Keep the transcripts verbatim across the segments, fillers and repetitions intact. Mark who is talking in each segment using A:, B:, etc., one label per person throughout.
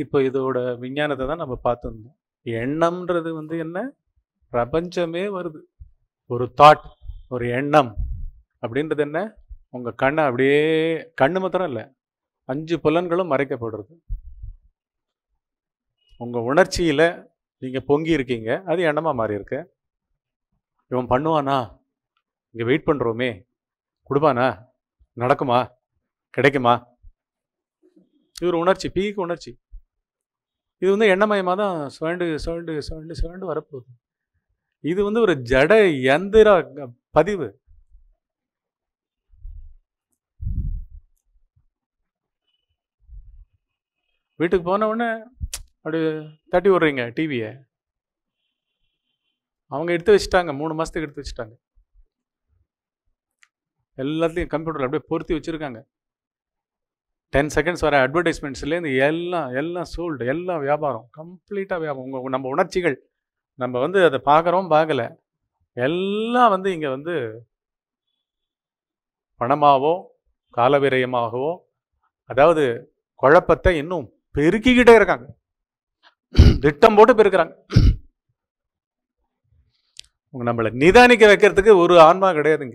A: இப்போ இதோட விஞ்ஞானத்தை தான் நம்ம பார்த்துருந்தோம். எண்ணம்ன்றது வந்து என்ன, பிரபஞ்சமே வருது. ஒரு தாட், ஒரு எண்ணம் அப்படின்றது என்ன, உங்கள் கண்ணை அப்படியே, கண்ணு மாத்திரம் இல்லை, அஞ்சு புலன்களும் மறைக்கப்படுறது. உங்கள் உணர்ச்சியில் நீங்கள் பொங்கி இருக்கீங்க, அது எண்ணமாக மாறி இருக்கு. இவன் பண்ணுவானா, இங்கே வெயிட் பண்ணுறோமே, கொடுப்பானா, நடக்குமா, கிடைக்குமா, இது ஒரு உணர்ச்சி, பீக்கு உணர்ச்சி. இது வந்து எண்ணமயமாக தான் சுழண்டு சுழண்டு சுழண்டு சுழண்டு வரப்போகுது. இது வந்து ஒரு ஜட யந்திர பதிவு. வீட்டுக்கு போன உடனே அப்படி தட்டி விடுறீங்க டிவியை, அவங்க எடுத்து வச்சுட்டாங்க, மூணு மாதத்துக்கு எடுத்து வச்சுட்டாங்க, எல்லாத்தையும் கம்ப்யூட்டரில் அப்படியே பொருத்தி வச்சுருக்காங்க. டென் செகண்ட்ஸ் வர அட்வர்டைஸ்மெண்ட்ஸ்லேருந்து எல்லாம் எல்லாம் சோல்டு, எல்லாம் வியாபாரம், கம்ப்ளீட்டாக வியாபாரம். உங்கள் நம்ம உணர்ச்சிகள், நம்ம வந்து அதை பார்க்குறோம் பார்க்கல, எல்லாம் வந்து இங்கே வந்து பணமாகவோ காலவிரயமாகவோ, அதாவது குழப்பத்தை இன்னும் பெருக்கிக்கிட்டே இருக்காங்க, திட்டம் போட்டு பெருக்கிறாங்க. உங்க நம்மளை நிதானிக்க வைக்கிறதுக்கு ஒரு ஆன்மா கிடையாதுங்க.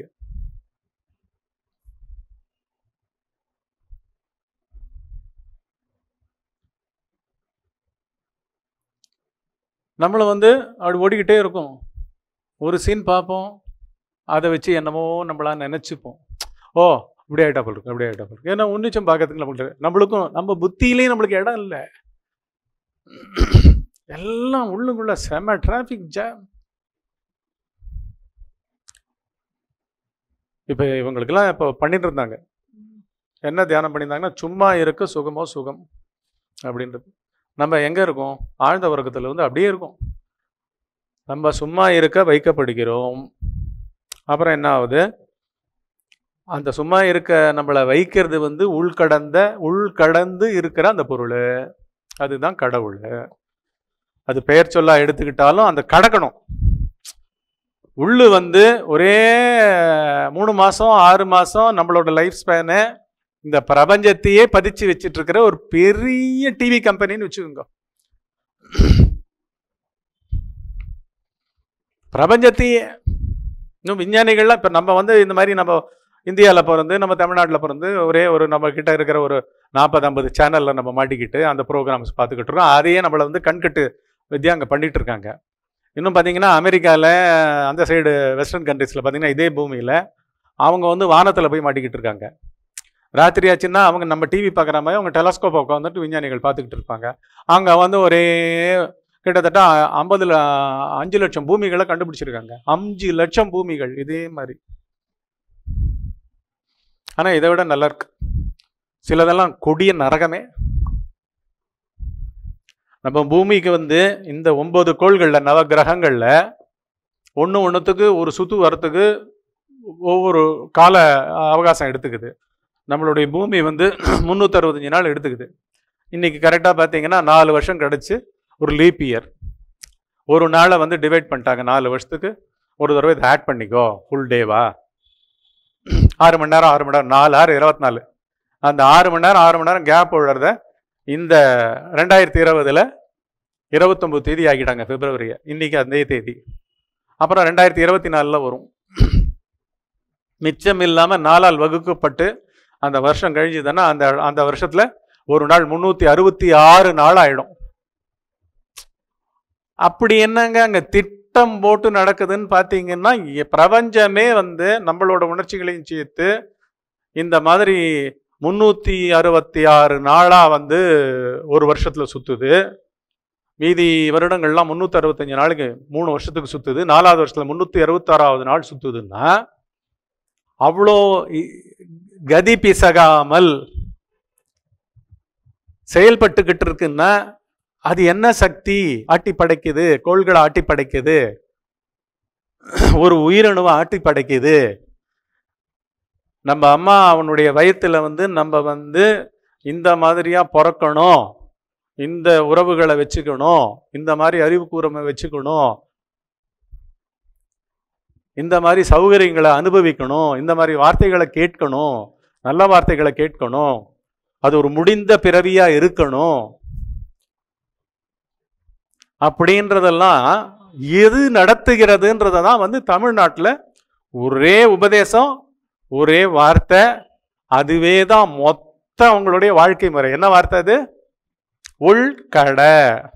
A: நம்மளை வந்து அப்படி ஓடிக்கிட்டே இருக்கும். ஒரு சீன் பார்ப்போம், அதை வச்சு என்னமோ நம்மளா நினச்சிப்போம், ஓ இப்படி ஆகிட்டா போல் இருக்கு, அப்படி ஆகிட்டா போல் இருக்கு. ஏன்னா உன்னிச்சம் பார்க்கறதுக்கு நம்மளுக்கு நம்மளுக்கும் நம்ம புத்தியிலையும் நம்மளுக்கு இடம் இல்லை. எல்லாம் உள்ளுக்குள்ள செம டிராஃபிக் ஜாம். இப்போ இவங்களுக்கெல்லாம் இப்போ பண்ணிட்டு இருந்தாங்க, என்ன தியானம் பண்ணியிருந்தாங்கன்னா, சும்மா இருக்க சுகமோ சுகம் அப்படின்றது. நம்ம எங்கே இருக்கோம், ஆழ்ந்த உறக்கத்தில் வந்து அப்படியே இருக்கும். நம்ம சும்மா இருக்க வைக்கப்படுகிறோம். அப்புறம் என்ன ஆகுது, அந்த சும்மா இருக்க நம்மளை வைக்கிறது வந்து உள்கடந்த உள்கடந்து இருக்கிற அந்த பொருள், அதுதான் கடவுள். அது பெயர் சொல்லா எடுத்துக்கிட்டாலும் அந்த கடக்கணும். உள்ளு வந்து ஒரே மூணு மாதம் ஆறு மாதம் நம்மளோட லைஃப் ஸ்பேனை இந்த பிரபஞ்சத்தையே பதிச்சு வச்சுட்டு இருக்கிற ஒரு பெரிய டிவி கம்பெனின்னு வச்சுக்கோங்க. பிரபஞ்சத்தையே இன்னும் விஞ்ஞானிகள்லாம் இப்போ நம்ம வந்து இந்த மாதிரி நம்ம இந்தியாவில் பிறந்து நம்ம தமிழ்நாட்டில் பிறந்து ஒரே ஒரு நம்ம கிட்ட இருக்கிற ஒரு நாற்பது ஐம்பது சேனலில் நம்ம மாட்டிக்கிட்டு அந்த ப்ரோக்ராம்ஸ் பார்த்துக்கிட்டு இருக்கோம். அதையே நம்மளை வந்து கண்கட்டு வித்தியா அங்கே பண்ணிகிட்டு இருக்காங்க. இன்னும் பார்த்தீங்கன்னா அமெரிக்காவில் அந்த சைடு வெஸ்டர்ன் கண்ட்ரீஸில் பார்த்தீங்கன்னா இதே பூமியில் அவங்க வந்து வானத்தில் போய் மாட்டிக்கிட்டு இருக்காங்க. ராத்திரி ஆச்சுன்னா அவங்க நம்ம டிவி பார்க்குற மாதிரி அவங்க டெலஸ்கோப்பை உட்காந்துட்டு விஞ்ஞானிகள் பார்த்துக்கிட்டு இருப்பாங்க. அங்கே வந்து ஒரே கிட்டத்தட்ட ஐம்பது அஞ்சு லட்சம் பூமிகளை கண்டுபிடிச்சிருக்காங்க. அஞ்சு லட்சம் பூமிகள் இதே மாதிரி. ஆனால் இதை விட நல்லா இருக்கு, சிலதெல்லாம் கொடிய நரகமே. நம்ம பூமிக்கு வந்து இந்த ஒன்பது கோள்களில் நவ கிரகங்களில் ஒன்று ஒன்றுத்துக்கு ஒரு சுற்று வரத்துக்கு ஒவ்வொரு கால அவகாசம் எடுத்துக்குது. நம்மளுடைய பூமி வந்து முந்நூற்றி அறுபத்தஞ்சு நாள் எடுத்துக்குது. இன்றைக்கி கரெக்டாக பார்த்தீங்கன்னா நாலு வருஷம் கிடச்சி ஒரு லீப் இயர். ஒரு நாளை வந்து டிவைட் பண்ணிட்டாங்க, நாலு வருஷத்துக்கு ஒரு தடவை இதை ஆட் பண்ணிக்கோ, ஃபுல் டேவா, ஆறு மணி நேரம் ஆறு மணி நேரம் நாலு ஆறு இருபத்தி நாலு அந்த ஆறு மணி நேரம் ஆறு மணி நேரம் கேப் விழுறத இந்த ரெண்டாயிரத்தி இருபதில் இருபத்தொம்பது தேதி ஆகிட்டாங்க, பிப்ரவரியை. இன்றைக்கி அதே தேதி. அப்புறம் ரெண்டாயிரத்தி இருபத்தி நாலில் வரும். மிச்சம் இல்லாமல் நாலால் வகுக்கப்பட்டு அந்த வருஷம் கழிஞ்சுதுன்னா அந்த அந்த வருஷத்தில் ஒரு நாள் முந்நூற்றி அறுபத்தி ஆறு நாள் ஆகிடும். அப்படி என்னங்க அங்கே திட்டம் போட்டு நடக்குதுன்னு பார்த்தீங்கன்னா, பிரபஞ்சமே வந்து நம்மளோட உணர்ச்சிகளையும் சேர்த்து இந்த மாதிரி முந்நூற்றி அறுபத்தி ஆறு நாளாக வந்து ஒரு வருஷத்தில் சுற்றுது. மீதி வருடங்கள்லாம் முந்நூற்றி அறுபத்தஞ்சு நாளுக்கு மூணு வருஷத்துக்கு சுற்றுது. நாலாவது வருஷத்தில் முந்நூற்றி அறுபத்தாறாவது நாள் சுற்றுதுன்னா அவ்வளோ கதி பிசகாமல் செயல்பட்டுக்கிட்டு இருக்குன்னா அது என்ன சக்தி ஆட்டி படைக்குது, கோள்களை ஆட்டி படைக்குது, ஒரு உயிரணுவை ஆட்டி படைக்குது. நம்ம அம்மா அவனுடைய வயத்துல வந்து நம்ம வந்து இந்த மாதிரியா பிறக்கணும், இந்த உறவுகளை வச்சுக்கணும், இந்த மாதிரி அறிவு கூர்மை வச்சுக்கணும், இந்த மாதிரி சௌகரியங்களை அனுபவிக்கணும், இந்த மாதிரி வார்த்தைகளை கேட்கணும், நல்ல வார்த்தைகளை கேட்கணும், அது ஒரு முடிந்த பிறவியா இருக்கணும், அப்படின்றதெல்லாம் எது நடத்துகிறதுன்றத தான் வந்து தமிழ்நாட்டில் ஒரே உபதேசம், ஒரே வார்த்தை, அதுவே தான் மொத்த அவங்களுடைய வாழ்க்கை முறை. என்ன வார்த்தை அது? உள்கடை.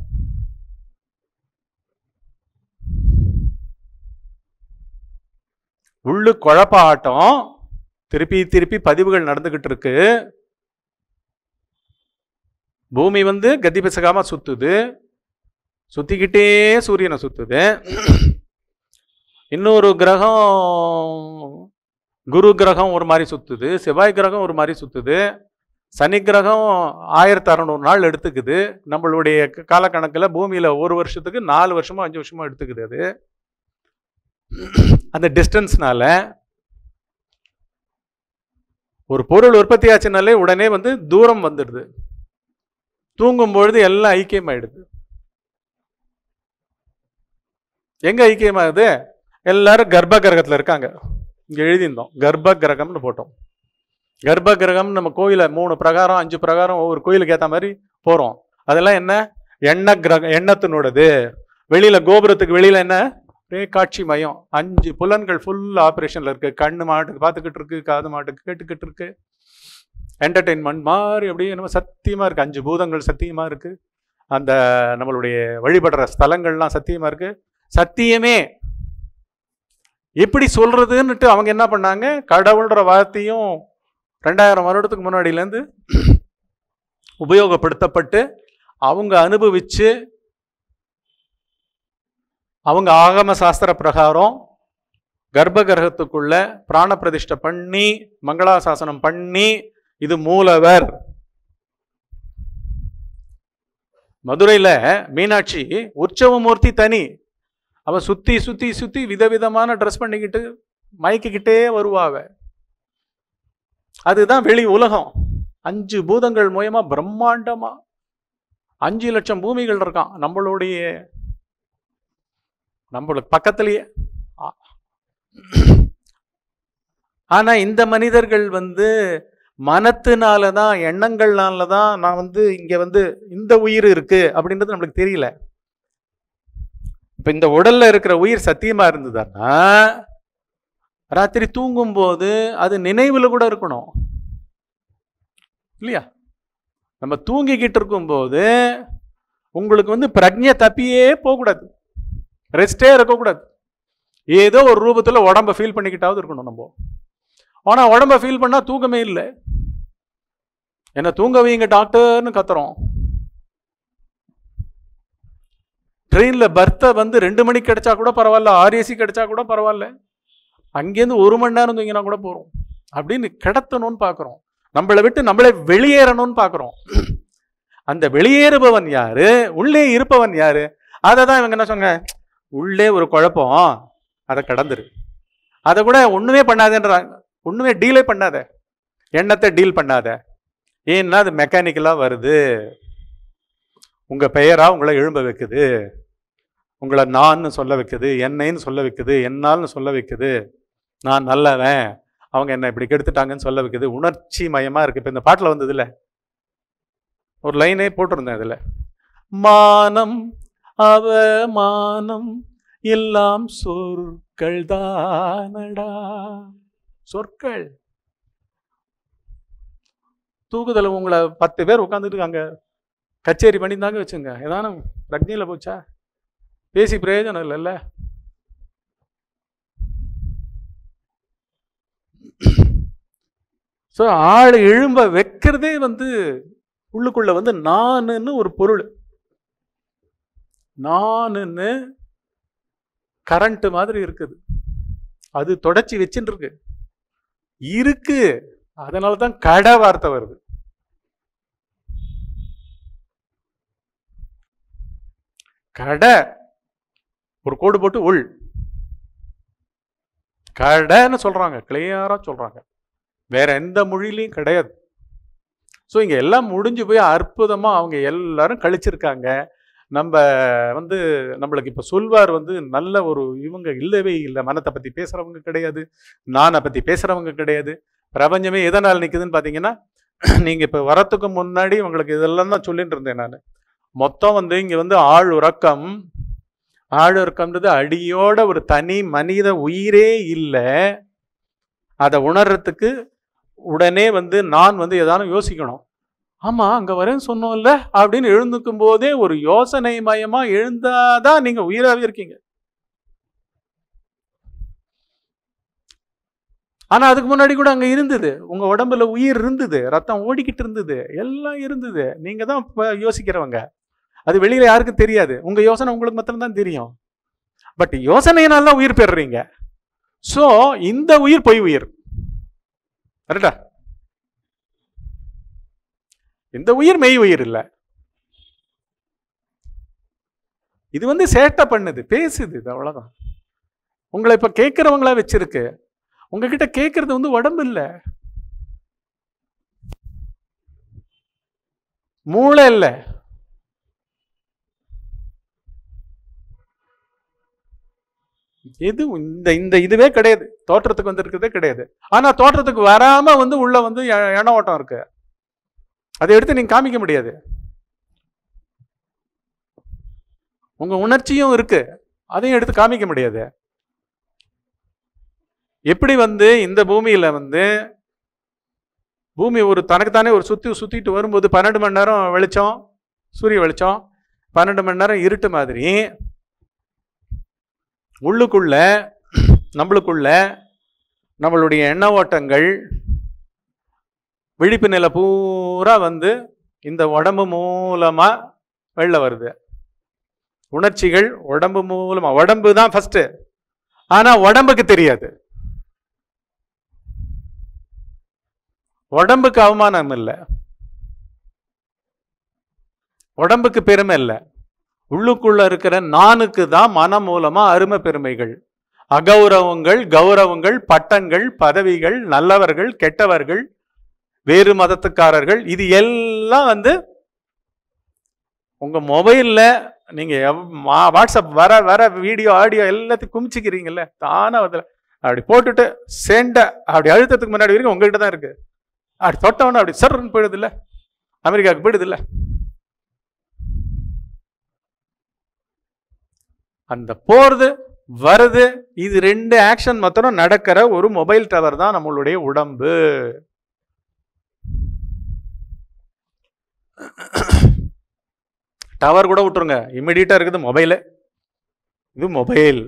A: உள்ளு குழப்ப ஆட்டம் திருப்பி திருப்பி பதிவுகள் நடந்துகிட்டு இருக்கு. பூமி வந்து கத்தி பிசகாம சுத்துது, சுத்திக்கிட்டே சூரியனை சுத்துது. இன்னொரு கிரகம், குரு கிரகம் ஒரு மாதிரி சுத்துது, செவ்வாய் கிரகம் ஒரு மாதிரி சுத்துது, சனி கிரகம் ஆயிரத்தி அறநூறு நாள் எடுத்துக்குது. நம்மளுடைய காலக்கணக்கில் பூமியில ஒரு வருஷத்துக்கு நாலு வருஷமோ அஞ்சு வருஷமோ எடுத்துக்குது. அது அந்த டிஸ்டன்ஸ்னால ஒரு பொருள் உற்பத்தி ஆச்சுனாலே உடனே வந்து தூரம் வந்துடுது. தூங்கும் பொழுது எல்லாம் ஐக்கியமாயிடுது. எங்க ஐக்கியமாகுது? எல்லாரும் கர்ப்ப கிரகத்தில் இருக்காங்க. இங்கே எழுதியிருந்தோம், கர்ப்ப கிரகம்னு போட்டோம். கர்ப்ப கிரகம் நம்ம கோயில மூணு பிரகாரம் அஞ்சு பிரகாரம் ஒவ்வொரு கோயிலுக்கு ஏற்ற மாதிரி போகிறோம். அதெல்லாம் என்ன? எண்ணெய் கிரகம், எண்ணத்தினோடது. வெளியில கோபுரத்துக்கு வெளியில என்ன? ஒரே காட்சி மயம். அஞ்சு புலன்கள் ஃபுல் ஆப்ரேஷன்ல இருக்கு. கண்ணு மாட்டுக்கு பார்த்துக்கிட்டு இருக்கு, காது மாட்டுக்கு கேட்டுக்கிட்டு இருக்கு. என்டர்டெயின்மெண்ட் மாதிரி அப்படியே நம்ம சத்தியமா இருக்கு. அஞ்சு பூதங்கள் சத்தியமா இருக்கு. அந்த நம்மளுடைய வழிபடுற ஸ்தலங்கள்லாம் சத்தியமா இருக்கு. சத்தியமே எப்படி சொல்றதுன்னுட்டு அவங்க என்ன பண்ணாங்க? கடவுள்ன்ற வார்த்தையும் ரெண்டாயிரம் வருடத்துக்கு முன்னாடியிலேருந்து உபயோகப்படுத்தப்பட்டு அவங்க அனுபவிச்சு அவங்க ஆகம சாஸ்திர பிரகாரம் கர்ப்ப கிரகத்துக்குள்ள பிராண பிரதிஷ்டை பண்ணி மங்களாசாசனம் பண்ணி, இது மூலவர். மதுரையில மீனாட்சி உற்சவமூர்த்தி தனி. அவ சுத்தி சுத்தி சுத்தி விதவிதமான ட்ரெஸ் பண்ணிக்கிட்டு மயக்கிக்கிட்டே வருவாவ. அதுதான் வெளி உலகம். அஞ்சு பூதங்கள் மூலமா பிரம்மாண்டமா அஞ்சு லட்சம் பூமிகள் இருக்கான் நம்மளுடைய நம்மளுக்கு பக்கத்திலேயே. ஆனா இந்த மனிதர்கள் வந்து மனத்தினாலதான், எண்ணங்கள்னாலதான் நான் வந்து இங்க வந்து இந்த உயிர் இருக்கு அப்படின்றது நம்மளுக்கு தெரியல. இப்ப இந்த உடல்ல இருக்கிற உயிர் சத்தியமா இருந்ததுன்னா ராத்திரி தூங்கும் போது அது நினைவுல கூட இருக்கணும் இல்லையா? நம்ம தூங்கிக்கிட்டு இருக்கும் போது உங்களுக்கு வந்து பிரக்ஞை தப்பியே போகக்கூடாது, ரெஸ்டே இருக்கக்கூடாது. ஏதோ ஒரு ரூபத்தில் உடம்ப ஃபீல் பண்ணிக்கிட்டாவது இருக்கணும் நம்ம. ஆனால் உடம்ப ஃபீல் பண்ணால் தூக்கமே இல்லை. என்ன தூங்க வைங்க டாக்டர்னு கத்துறோம். ட்ரெயினில் பர்த்தை வந்து ரெண்டு மணிக்கு கிடைச்சா கூட பரவாயில்ல, ஆர்ஏசி கிடைச்சா கூட பரவாயில்ல, அங்கேருந்து ஒரு மணி நேரம் தூங்கினா கூட போகிறோம் அப்படின்னு கிடத்தணும்னு பார்க்குறோம். நம்மளை விட்டு நம்மளே வெளியேறணும்னு பார்க்குறோம். அந்த வெளியேறுபவன் யாரு, உள்ளே இருப்பவன் யாரு? அதை தான் இவங்க என்ன சொன்னாங்க, உள்ளே ஒரு குழப்பம், அதை கடந்துரு, அதை கூட ஒன்றுமே பண்ணாதேன்றாங்க. ஒன்றுமே டீலே பண்ணாத, எண்ணத்தை டீல் பண்ணாத. ஏன்னா அது மெக்கானிக்கலாக வருது. உங்கள் பெயராக உங்களை எழும்ப வைக்குது, உங்களை நான்னு சொல்ல வைக்குது, என்னைன்னு சொல்ல வைக்குது, என்னால்னு சொல்ல வைக்குது, நான் நல்லவன், அவங்க என்ன இப்படி கெடுத்துட்டாங்கன்னு சொல்ல வைக்குது. உணர்ச்சி மயமாக இருக்குது. இப்போ இந்த பாட்டில் வந்தது இல்லை, ஒரு லைனே போட்டிருந்தேன் இதில், மானம் அவமானம் எல்லாம் சொற்கள் தானடா. சொற்கள். தூக்குதல உங்களை பத்து பேர் உட்காந்துட்டு இருக்காங்க, கச்சேரி பண்ணியிருந்தாங்க வச்சுங்க, ஏதானும் பிரக்ஞையில் போச்சா? பேசி பிரயோஜனம் இல்லைல்ல. ஸோ ஆள் எழும்ப வைக்கிறதே வந்து உள்ளுக்குள்ள வந்து நானுன்னு ஒரு பொருள். நானுன்னு கரண்ட் மாதிரி இருக்குது, அது தொடச்சி வச்சுட்டு இருக்கு இருக்கு. அதனால தான் கடை வார்த்தை வருது. கடை ஒரு கோடு போட்டு உள் கடைன்னு சொல்றாங்க, கிளியரா சொல்றாங்க. வேற எந்த மொழியிலையும் கிடையாது. ஸோ இங்க எல்லாம் முடிஞ்சு போய் அற்புதமா அவங்க எல்லாரும் கழிச்சிருக்காங்க. நம்ம வந்து நம்மளுக்கு இப்போ சொல்வார் வந்து நல்ல ஒரு இவங்க இல்லவே இல்லை. மனத்தை பற்றி பேசுகிறவங்க கிடையாது, நானை பற்றி பேசுகிறவங்க கிடையாது. பிரபஞ்சமே எதனால் நிற்குதுன்னு பார்த்தீங்கன்னா, நீங்கள் இப்போ வரத்துக்கு முன்னாடி உங்களுக்கு இதெல்லாம் தான் சொல்லிட்டு இருந்தேன் நான். மொத்தம் வந்து இங்க வந்து ஆள் உறக்கம். ஆள் உறக்கம்ன்றது அடியோட ஒரு தனி மனித உயிரே இல்லை. அதை உணர்றதுக்கு உடனே வந்து நான் வந்து ஏதானும் யோசிக்கணும். ஆமா அங்க வரேன்னு சொன்னோம்ல அப்படின்னு எழுந்துக்கும் போதே ஒரு யோசனை மயமா எழுந்தாதான் நீங்க உயிராவே இருக்கீங்க. ஆனா அதுக்கு முன்னாடி கூட அங்க இருந்தது, உங்க உடம்புல உயிர் இருந்தது, ரத்தம் ஓடிக்கிட்டு இருந்தது, எல்லாம் இருந்தது. நீங்க தான் இப்ப யோசிக்கிறவங்க. அது வெளியில யாருக்கும் தெரியாது. உங்க யோசனை உங்களுக்கு மாத்திரம் தான் தெரியும். பட் யோசனையினால உயிர் பெறுறீங்க. சோ இந்த உயிர் பொய் உயிர். கரெக்டா? இந்த உயிர் மெய் உயிர் இல்ல. இது வந்து சேட்டை பண்ணுது, பேசுது, இது அவ்வளவுதான். உங்களை இப்ப கேட்கிறவங்களா வச்சிருக்கு. உங்ககிட்ட கேட்கறது வந்து உடம்பு இல்ல, மூளை இல்ல. எது இந்த இந்த இதுவே கிடையாது. தோற்றத்துக்கு வந்து இருக்கிறதே கிடையாது. ஆனா தோற்றத்துக்கு வராம வந்து உள்ள வந்து எண்ண ஓட்டம் இருக்கு. அதை எடுத்து நீங்க காமிக்க முடியாது. உங்க உணர்ச்சியும் இருக்கு, அதையும் எடுத்து காமிக்க முடியாது. எப்படி வந்து இந்த பூமியில வந்து பூமி ஒரு தனக்குத்தானே ஒரு சுத்தி சுத்திட்டு வரும்போது பன்னெண்டு மணி நேரம் வெளிச்சம், சூரிய வெளிச்சம், பன்னெண்டு மணி நேரம் இருட்டு மாதிரி உள்ளுக்குள்ள நம்மளுக்குள்ள நம்மளுடைய எண்ண ஓட்டங்கள் விழிப்பு நிலை பூரா வந்து இந்த உடம்பு மூலமா வெளில வருது. உணர்ச்சிகள் உடம்பு மூலமா, உடம்பு தான் ஃபர்ஸ்ட். ஆனா உடம்புக்கு தெரியாது. உடம்புக்கு அவமானம் இல்லை, உடம்புக்கு பெருமை இல்லை. உள்ளுக்குள்ள இருக்கிற நானுக்கு தான் மனம் மூலமா அருமை பெருமைகள், அகௌரவங்கள், கௌரவங்கள், பட்டங்கள், பதவிகள், நல்லவர்கள், கெட்டவர்கள், வேறு மதத்துக்காரர்கள், இது எல்லாம் வந்து உங்க மொபைல்ல நீங்க வாட்ஸ்அப் வர வர வீடியோ ஆடியோ எல்லாத்தையும் குமிச்சிக்கிறீங்கல்ல, தானே அதில் அப்படி போட்டுட்டு செண்ட அப்படி அழுத்தத்துக்கு முன்னாடி வரைக்கும் உங்ககிட்ட தான் இருக்கு. அப்படி தொட்டவன அப்படி சர்ன்னு போயிடுது இல்ல, அமெரிக்காவுக்கு போயிடுது இல்ல. அந்த போறது வருது, இது ரெண்டு ஆக்ஷன் மாத்திரம் நடக்கிற ஒரு மொபைல் டவர் தான் நம்மளுடைய உடம்பு. டவர் கூட விட்டுருங்க, இமிடியேட்டா இருக்குது மொபைலு. இது மொபைல்.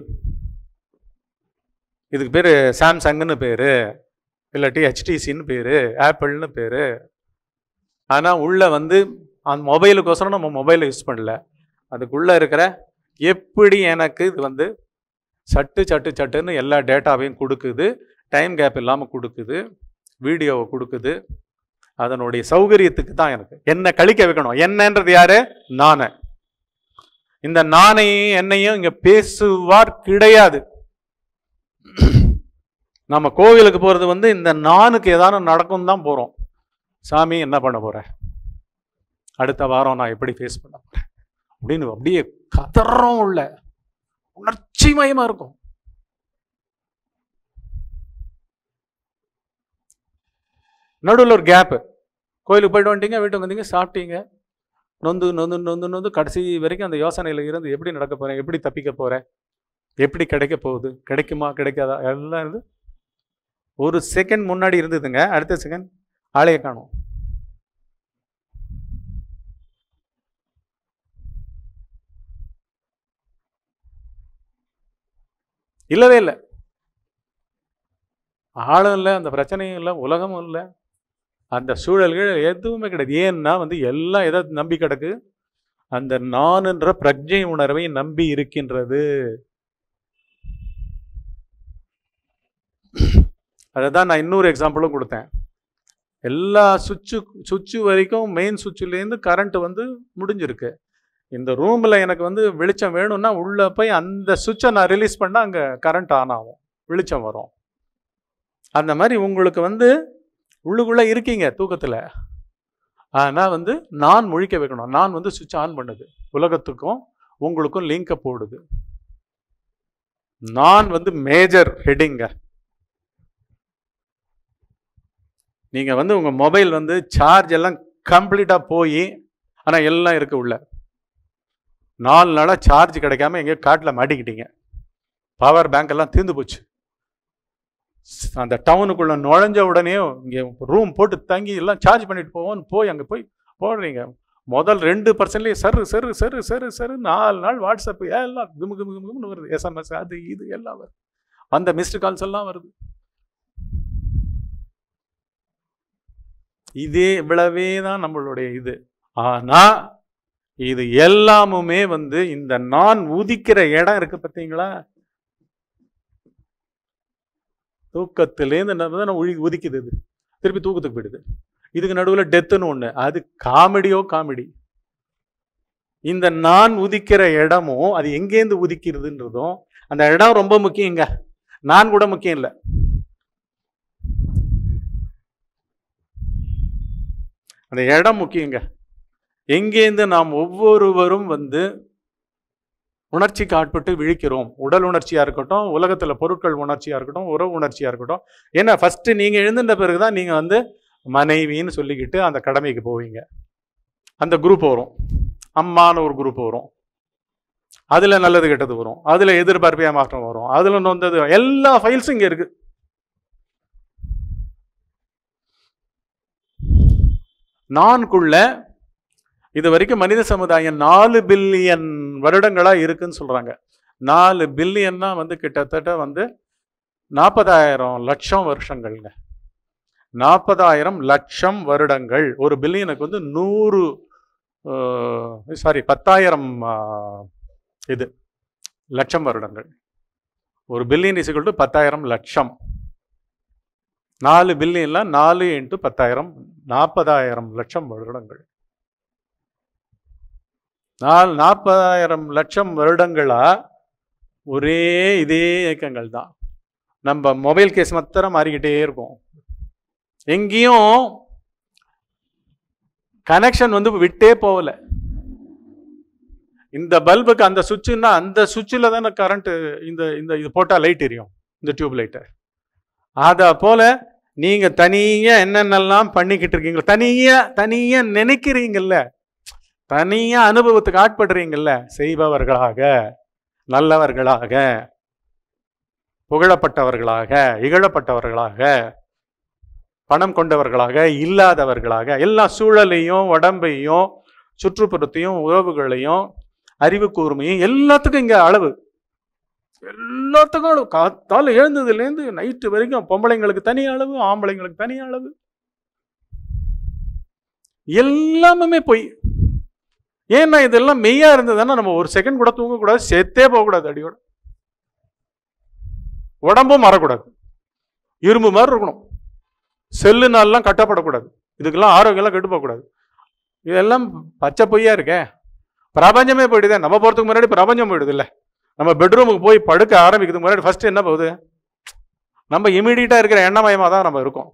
A: இதுக்கு பேரு சாம்சங்னு பேரு, இல்லாட்டி ஹெச்டிசின்னு பேரு, ஆப்பிள்னு பேரு. ஆனா உள்ள வந்து அந்த மொபைலுக்கோசரம் நம்ம மொபைலை யூஸ் பண்ணல. அதுக்குள்ள இருக்கிற எப்படி எனக்கு இது வந்து சட்டு சட்டு சட்டுன்னு எல்லா டேட்டாவையும் கொடுக்குது, டைம் கேப் இல்லாமல் கொடுக்குது, வீடியோவை கொடுக்குது. அதனுடைய சௌகரியத்துக்கு தான் எனக்கு என்ன கழிக்க வைக்கணும். என்னன்றது யாரு? நானே. இந்த நானையும் என்னையும் இங்க பேசுவார் கிடையாது. நம்ம கோவிலுக்கு போறது வந்து இந்த நானுக்கு ஏதாவது நடக்கும் தான் போறோம். சாமி என்ன பண்ண போற, அடுத்த வாரம் நான் எப்படி ஃபேஸ் பண்ண போறேன் அப்படின்னு அப்படியே கதறோம். உள்ள உணர்ச்சி மயமா இருக்கும். நடுவில் ஒரு கேப்பு. கோயிலுக்கு போயிட்டு வந்துட்டீங்க, வீட்டுக்கு வந்தீங்க, சாப்பிட்டீங்க, நொந்து நொந்து நொந்து நொந்து கடைசி வரைக்கும் அந்த யோசனையில இருந்து எப்படி நடக்க போறேன், எப்படி தப்பிக்க போறேன், எப்படி கிடைக்க போகுது, கிடைக்குமா கிடைக்காதா, எல்லாம் இருந்து ஒரு செகண்ட் முன்னாடி இருந்ததுங்க. அடுத்த செகண்ட் ஆளைய காணும். இல்லவே இல்லை. ஆளும் இல்லை, அந்த பிரச்சனையும் இல்லை, உலகமும் இல்லை, அந்த சூழல்கள் எதுவுமே கிடையாது. ஏன்னா வந்து எல்லாம் எதை நம்பி கிடக்கு? அந்த நான்ன்ற பிரஜை உணர்வை நம்பி இருக்கின்றது. அதை தான் நான் இன்னொரு எக்ஸாம்பிளும் கொடுத்தேன். எல்லா சுவிட்சு சுவிட்சு வரைக்கும் மெயின் சுவிட்சுலேருந்து கரண்ட் வந்து முடிஞ்சிருக்கு. இந்த ரூமில் எனக்கு வந்து வெளிச்சம் வேணும்னா உள்ளே போய் அந்த சுவிட்சை நான் ரிலீஸ் பண்ணால் அங்கே கரண்ட் ஆன் ஆகும், வெளிச்சம் வரும். அந்த மாதிரி உங்களுக்கு வந்து உள்ளுக்குள்ளே இருக்கீங்க தூக்கத்தில். ஆனால் வந்து நான் முழிக்க வைக்கணும். நான் வந்து சுவிட்ச் ஆன் பண்ணுது, உலகத்துக்கும் உங்களுக்கும் லிங்கை போடுது. நான் வந்து மேஜர் ஹெட்டிங்க. நீங்கள் வந்து உங்கள் மொபைல் வந்து சார்ஜ் எல்லாம் கம்ப்ளீட்டாக போய் ஆனால் எல்லாம் இருக்கு உள்ள. நாலு நாளாக சார்ஜ் கிடைக்காம எங்கேயோ காட்டில் மாட்டிக்கிட்டீங்க, பவர் பேங்க் எல்லாம் தீர்ந்து போச்சு. அந்த டவுனுக்குள்ள நுழைஞ்ச உடனே இங்கே ரூம் போட்டு தங்கி எல்லாம் சார்ஜ் பண்ணிட்டு போவோம்னு போய் அங்கே போய் போடுறீங்க. முதல் ரெண்டு பர்சன்ட்லேயே சரு சரு சரு சரு சரு நாலு நாள் வாட்ஸ்அப் எல்லாம் குமு குமு குமுன்னு வருது, எஸ்எம்எஸ் அது இது எல்லாம் வருது, அந்த மிஸ்டு கால்ஸ் எல்லாம் வருது. இதே இவ்வளவே தான் நம்மளுடைய இது. ஆனா இது எல்லாமுமே வந்து இந்த நான் உதிக்கிற இடம் இருக்கு பார்த்தீங்களா, தூக்கத்திலேருந்து ஒழி உதிக்குது, இது திருப்பி தூக்கத்துக்கு போயிடுது. இதுக்கு நடுவில் டெத்துன்னு ஒன்று, அது காமெடியோ காமெடி. இந்த நான் உதிக்கிற இடமும் அது எங்கேருந்து உதிக்கிறதுன்றதும் அந்த இடம் ரொம்ப முக்கியங்க, நான் கூட முக்கியம் இல்லை. அந்த இடம் முக்கியங்க. எங்கேருந்து நாம் ஒவ்வொருவரும் வந்து உணர்ச்சிக்கு ஆட்பட்டு விழிக்கிறோம். உடல் உணர்ச்சியாக இருக்கட்டும், உலகத்தில் பொருட்கள் உணர்ச்சியாக இருக்கட்டும், உறவு உணர்ச்சியாக இருக்கட்டும். ஏன்னா ஃபஸ்ட்டு நீங்கள் எழுந்துட்ட பிறகு தான் நீங்கள் வந்து மனைவின்னு சொல்லிக்கிட்டு அந்த கடமைக்கு போவீங்க. அந்த குரூப் வரும், அம்மான்னு ஒரு குரூப் வரும், அதில் நல்லது கெட்டது வரும், அதில் எதிர்பார்ப்பையா மாற்றம் வரும், அதில் நொந்தது, எல்லா ஃபைல்ஸும் இங்கே இருக்குது. நான்குள்ள இது வரைக்கும் மனித சமுதாயம் நாலு பில்லியன் வருடங்களாக இருக்குன்னு சொல்கிறாங்க. நாலு பில்லியன்னா வந்து கிட்டத்தட்ட வந்து நாற்பதாயிரம் லட்சம் வருஷங்கள்ங்க. நாற்பதாயிரம் லட்சம் வருடங்கள். ஒரு பில்லியனுக்கு வந்து நூறு சாரி பத்தாயிரம் இது லட்சம் வருடங்கள். ஒரு பில்லியன் இஸ் ஈக்குவல் டு பத்தாயிரம் லட்சம். நாலு பில்லியன்ல நாலு இன்ட்டு பத்தாயிரம், நாற்பதாயிரம் லட்சம் வருடங்கள். நாலு நாற்பதாயிரம் லட்சம் வருடங்களா ஒரே இதே இயக்கங்கள் தான். நம்ம மொபைல் கேஸ் மாத்திரம் மாறிக்கிட்டே இருக்கும். எங்கேயும் கனெக்ஷன் வந்து விட்டே போகல. இந்த பல்புக்கு அந்த சுவிட்சுன்னா அந்த சுவிட்சில் தானே கரண்ட், இந்த இந்த இது போட்டால் லைட் எரியும், இந்த டியூப் லைட்டை. அதை போல நீங்க தனியா என்னென்னலாம் பண்ணிக்கிட்டு இருக்கீங்களோ, தனியா தனியா நினைக்கிறீங்கல்ல, தனியா அனுபவத்துக்கு ஆட்படுறீங்கல்ல, செய்பவர்களாக, நல்லவர்களாக, புகழப்பட்டவர்களாக, இகழப்பட்டவர்களாக, பணம் கொண்டவர்களாக, இல்லாதவர்களாக, எல்லா சூழலையும் உடம்பையும் சுற்றுப்புறத்தையும் உறவுகளையும் அறிவு கூர்மையும் எல்லாத்துக்கும் இங்க அளவு, எல்லாத்துக்கும் அளவு. காத்தால எழுந்ததுலேருந்து நைட்டு வரைக்கும் பொம்பளைங்களுக்கு தனி அளவு, ஆம்பளைங்களுக்கு தனி அளவு, எல்லாமே போய். ஏன்னா இதெல்லாம் மெய்யா இருந்ததுன்னா நம்ம ஒரு செகண்ட் கூட தூங்கக்கூடாது, செத்தே போகக்கூடாது, அடியோட உடம்பும் மாறக்கூடாது, இரும்பு மாதிரி இருக்கணும், செல்லு நாள்லாம் கட்டப்படக்கூடாது, இதுக்கெல்லாம் ஆரோக்கியம்லாம் கெட்டு போகக்கூடாது. இதெல்லாம் பச்சை பொய்யா இருக்கே. பிரபஞ்சமே போயிடுதே. நம்ம போகிறதுக்கு முன்னாடி பிரபஞ்சம் போயிடுது இல்லை. நம்ம பெட்ரூமுக்கு போய் படுக்க ஆரம்பிக்கிறதுக்கு முன்னாடி ஃபர்ஸ்ட் என்ன போகுது, நம்ம இமீடியட்டா இருக்கிற எண்ணமயமாக தான் நம்ம இருக்கோம்.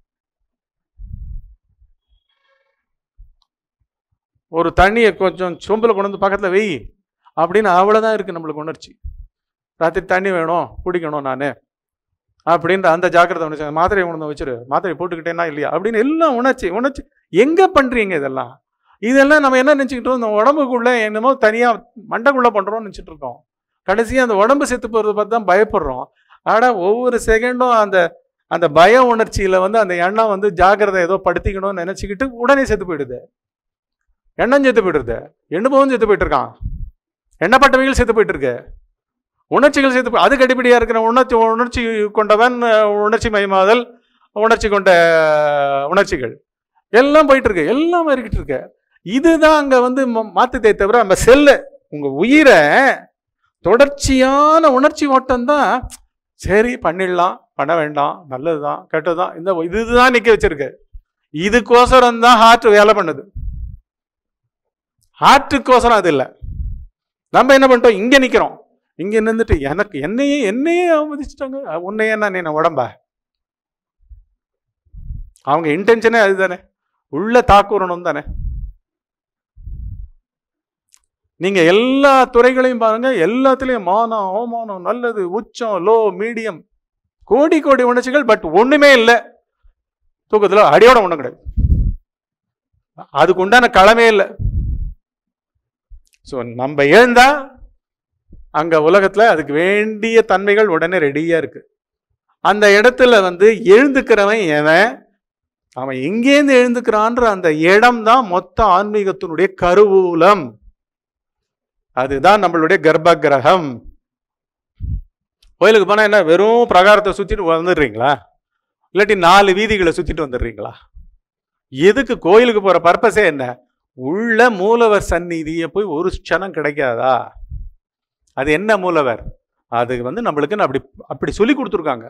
A: ஒரு தண்ணியை கொஞ்சம் சொம்பில் கொண்டு வந்து பக்கத்தில் வெய் அப்படின்னு அவ்வளோதான் இருக்குது நம்மளுக்கு உணர்ச்சி. ராத்திரி தண்ணி வேணும் குடிக்கணும் நான் அப்படின்ற அந்த ஜாக்கிரதை உணர்ச்சி. மாத்திரையை கொண்டு வந்து வச்சிரு, மாத்திரை போட்டுக்கிட்டேன்னா இல்லையா அப்படின்னு எல்லாம் உணர்ச்சி. உணர்ச்சி எங்கே பண்ணுறீங்க இதெல்லாம்? இதெல்லாம் நம்ம என்ன நினச்சிக்கிட்டோம், இந்த உடம்புக்குள்ளே என்னமோ தனியாக மண்டைக்குள்ளே பண்ணுறோம்னு நினச்சிட்டு இருக்கோம். கடைசியாக அந்த உடம்பு செத்து போகிறத பார்த்து தான் பயப்படுறோம். ஆனால் ஒவ்வொரு செகண்டும் அந்த அந்த பய உணர்ச்சியில் வந்து அந்த எண்ணம் வந்து ஜாக்கிரதை ஏதோ படுத்திக்கணும்னு நினச்சிக்கிட்டு உடனே செத்து போயிடுது. எண்ணம் செத்து போயிடுது, எண்ணுபவன் செத்து போயிட்டு இருக்கான், எண்ணப்பட்டவைகள் செத்து போயிட்டு இருக்கு, உணர்ச்சிகள் செத்து போய். அதுக்கு அடிப்படையாக இருக்கிற உணர்ச்சி உணர்ச்சி கொண்டவன், உணர்ச்சி மயமாதல், உணர்ச்சி கொண்ட உணர்ச்சிகள் எல்லாம் போயிட்டு இருக்கு, எல்லாம் மாறிக்கிட்டு இருக்கு. இதுதான் அங்கே வந்து மாற்றுதே தவிர நம்ம செல்லு உங்கள் உயிரை தொடர்ச்சியான உணர்ச்சி ஓட்டம் தான். சரி பண்ணிடலாம், பண்ண வேண்டாம், நல்லது தான் கெட்டது தான், இந்த இதுதான் நிற்க வச்சிருக்கு. இதுக்கோசரம் தான் ஹார்ட் வேலை பண்ணுது. ஹார்ட்டுக்கோசரம் அது இல்லை. நம்ம என்ன பண்ணிட்டோம், இங்கே நிற்கிறோம், இங்கே நின்றுட்டு எனக்கு என்னையே என்னையே அவமதிச்சுட்டாங்க, உன்னையே நான் என்ன உடம்ப. அவங்க இன்டென்ஷனே அதுதானே, உள்ள தாக்குறணும் தானே. நீங்க எல்லா துறைகளையும் பாருங்க, எல்லாத்துலேயும் மானம் அவமானம், நல்லது, உச்சம், லோ, மீடியம், கோடி கோடி உணர்ச்சிகள். பட் ஒண்ணுமே இல்லை தூக்கத்தில், அடியோட ஒன்றும் கிடையாது. அதுக்கு உண்டான களமே இல்லை. ஸோ நம்ம எழுந்தா அங்க உலகத்துல அதுக்கு வேண்டிய தன்மைகள் உடனே ரெடியா இருக்கு. அந்த இடத்துல வந்து எழுந்துக்கிறவன் எவன், அவன் எங்கேருந்து எழுந்துக்கிறான்ற அந்த இடம் தான் மொத்த ஆன்மீகத்தினுடைய கருவூலம். அதுதான் நம்மளுடைய கர்ப்ப கிரகம். கோயிலுக்கு போனா என்ன வெறும் பிரகாரத்தை சுத்திட்டு வந்துடுறீங்களா, இல்லாட்டி நாலு வீதிகளை சுத்திட்டு வந்துடுறீங்களா? எதுக்கு கோயிலுக்கு போற பர்பஸே என்ன? உள்ள மூலவர் சந்நிதியை போய் ஒரு க்ஷணம் கிடைக்காதா? அது என்ன மூலவர்? அது வந்து நம்மளுக்கு அப்படி அப்படி சொல்லி கொடுத்துருக்காங்க.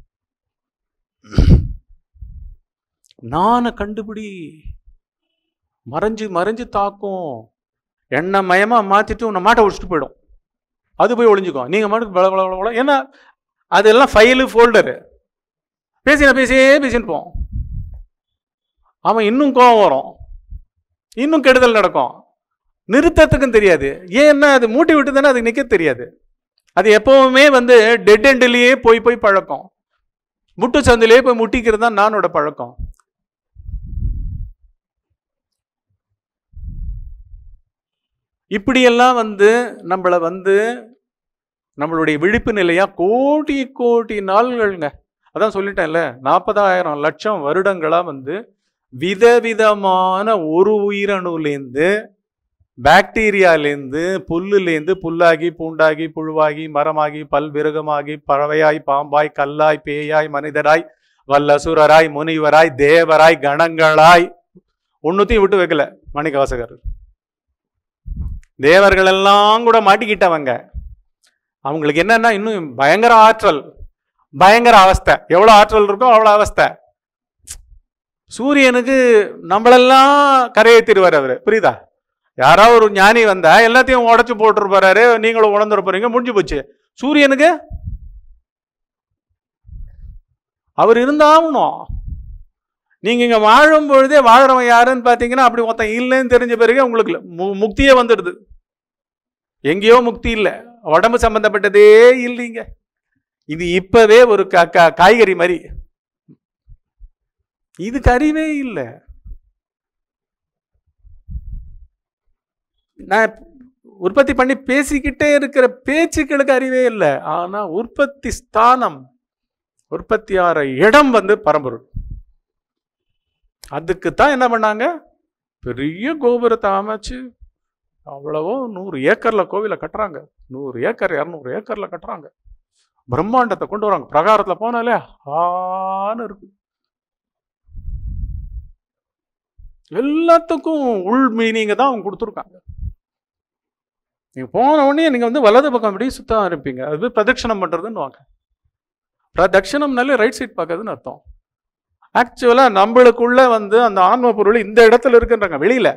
A: நானை கண்டுபிடி, மறைஞ்சு மறைஞ்சு தாக்கும், எண்ணெய் மயமா மாத்திட்டு உன்னை மாட்டை ஒழிச்சிட்டு போயிடும். அது போய் ஒளிஞ்சுக்கும். நீங்க மாட்டுக்கு பல பல பல ஏன்னா அதெல்லாம் ஃபைலு ஃபோல்டரு. பேசின பேசியே பேசின்னு போவோம். அவன் இன்னும் கோபம் வரும், இன்னும் கெடுதல் நடக்கும். நிறுத்தத்துக்கும் தெரியாது. ஏன்னா அது மூட்டி விட்டு தானே அதுக்கு நிற்க தெரியாது. அது எப்பவுமே வந்து டெட் எண்ட்லேயே போய் போய் பழக்கம். முட்டு சந்திலேயே போய் முட்டிக்கிறது தான் நானோட பழக்கம். இப்படியெல்லாம் வந்து நம்மளை வந்து நம்மளுடைய விழிப்பு நிலையா கோடி கோடி நாள்கள்ங்க. அதான் சொல்லிட்டேன்ல, நாற்பதாயிரம் லட்சம் வருடங்களா வந்து விதவிதமான ஒரு உயிரணுலேருந்து, பாக்டீரியாலேருந்து, புல்லுலேருந்து, புல்லாகி பூண்டாகி புழுவாகி மரமாகி பல்விருகமாகி பறவையாய் பாம்பாய் கல்லாய் பேயாய் மனிதராய் வல்லசுரராய் முனிவராய் தேவராய் கணங்களாய் ஒன்னுத்தையும் விட்டு வைக்கல மாணிக்கவாசகர். தேவர்கள் எல்லாம் கூட மாட்டிக்கிட்டவங்க. அவங்களுக்கு என்னன்னா இன்னும் பயங்கர ஆற்றல், பயங்கர அவஸ்தை. எவ்வளவு ஆற்றல் இருக்கோ அவ்வளவு அவஸ்தை. சூரியனுக்கு நம்மளெல்லாம் கரையேற்றிடுவார் அவரு, புரியுதா? யாராவது ஒரு ஞானி வந்தா எல்லாத்தையும் உடச்சு போட்டுருப்பாரு, நீங்களும் உணர்ந்துட போறீங்க, முடிஞ்சு போச்சு. சூரியனுக்கு அவர் இருந்தாகணும். நீங்க இங்க வாழும் பொழுதே வாழறவன் யாருன்னு பாத்தீங்கன்னா அப்படி மொத்தம் இல்லைன்னு தெரிஞ்ச பிறகு உங்களுக்கு முக்தியே வந்துடுது. எங்கேயோ முக்தி இல்லை, உடம்பு சம்பந்தப்பட்டதே இல்லைங்க. இது இப்பவே ஒரு காய்கறி மாதிரி, இதுக்கு அறிவே இல்லை. நான் உற்பத்தி பண்ணி பேசிக்கிட்டே இருக்கிற பேச்சுக்களுக்கு அறிவே இல்லை. ஆனா உற்பத்தி ஸ்தானம், உற்பத்தி ஆற இடம் வந்து பரம்பொருள். அதுக்குத்தான் என்ன பண்ணாங்க, பெரிய கோபுரத்தை அமைச்சு அவ்வளவோ நூறு ஏக்கர்ல கோவிலை கட்டுறாங்க. நூறு ஏக்கர் இரநூறு ஏக்கர்ல கட்டுறாங்க. பிரம்மாண்டத்தை கொண்டு வராங்க. பிரகாரத்துல போனாலே ஆன்னு இருக்கு. எல்லாத்துக்கும் உள் மீனிங்க தான் அவங்க கொடுத்துருக்காங்க. நீங்க போன உடனே நீங்க வந்து வலது பக்கம் அப்படியே சுத்த ஆரம்பிப்பீங்க. அது பிரதட்சணம் பண்றதுன்னு வாங்க. பிரதட்சணம்னாலே ரைட் சைட் பார்க்கறதுன்னு அர்த்தம். ஆக்சுவலா நம்மளுக்குள்ள வந்து அந்த ஆன்ம பொருள் இந்த இடத்துல இருக்குன்றாங்க. வெளியில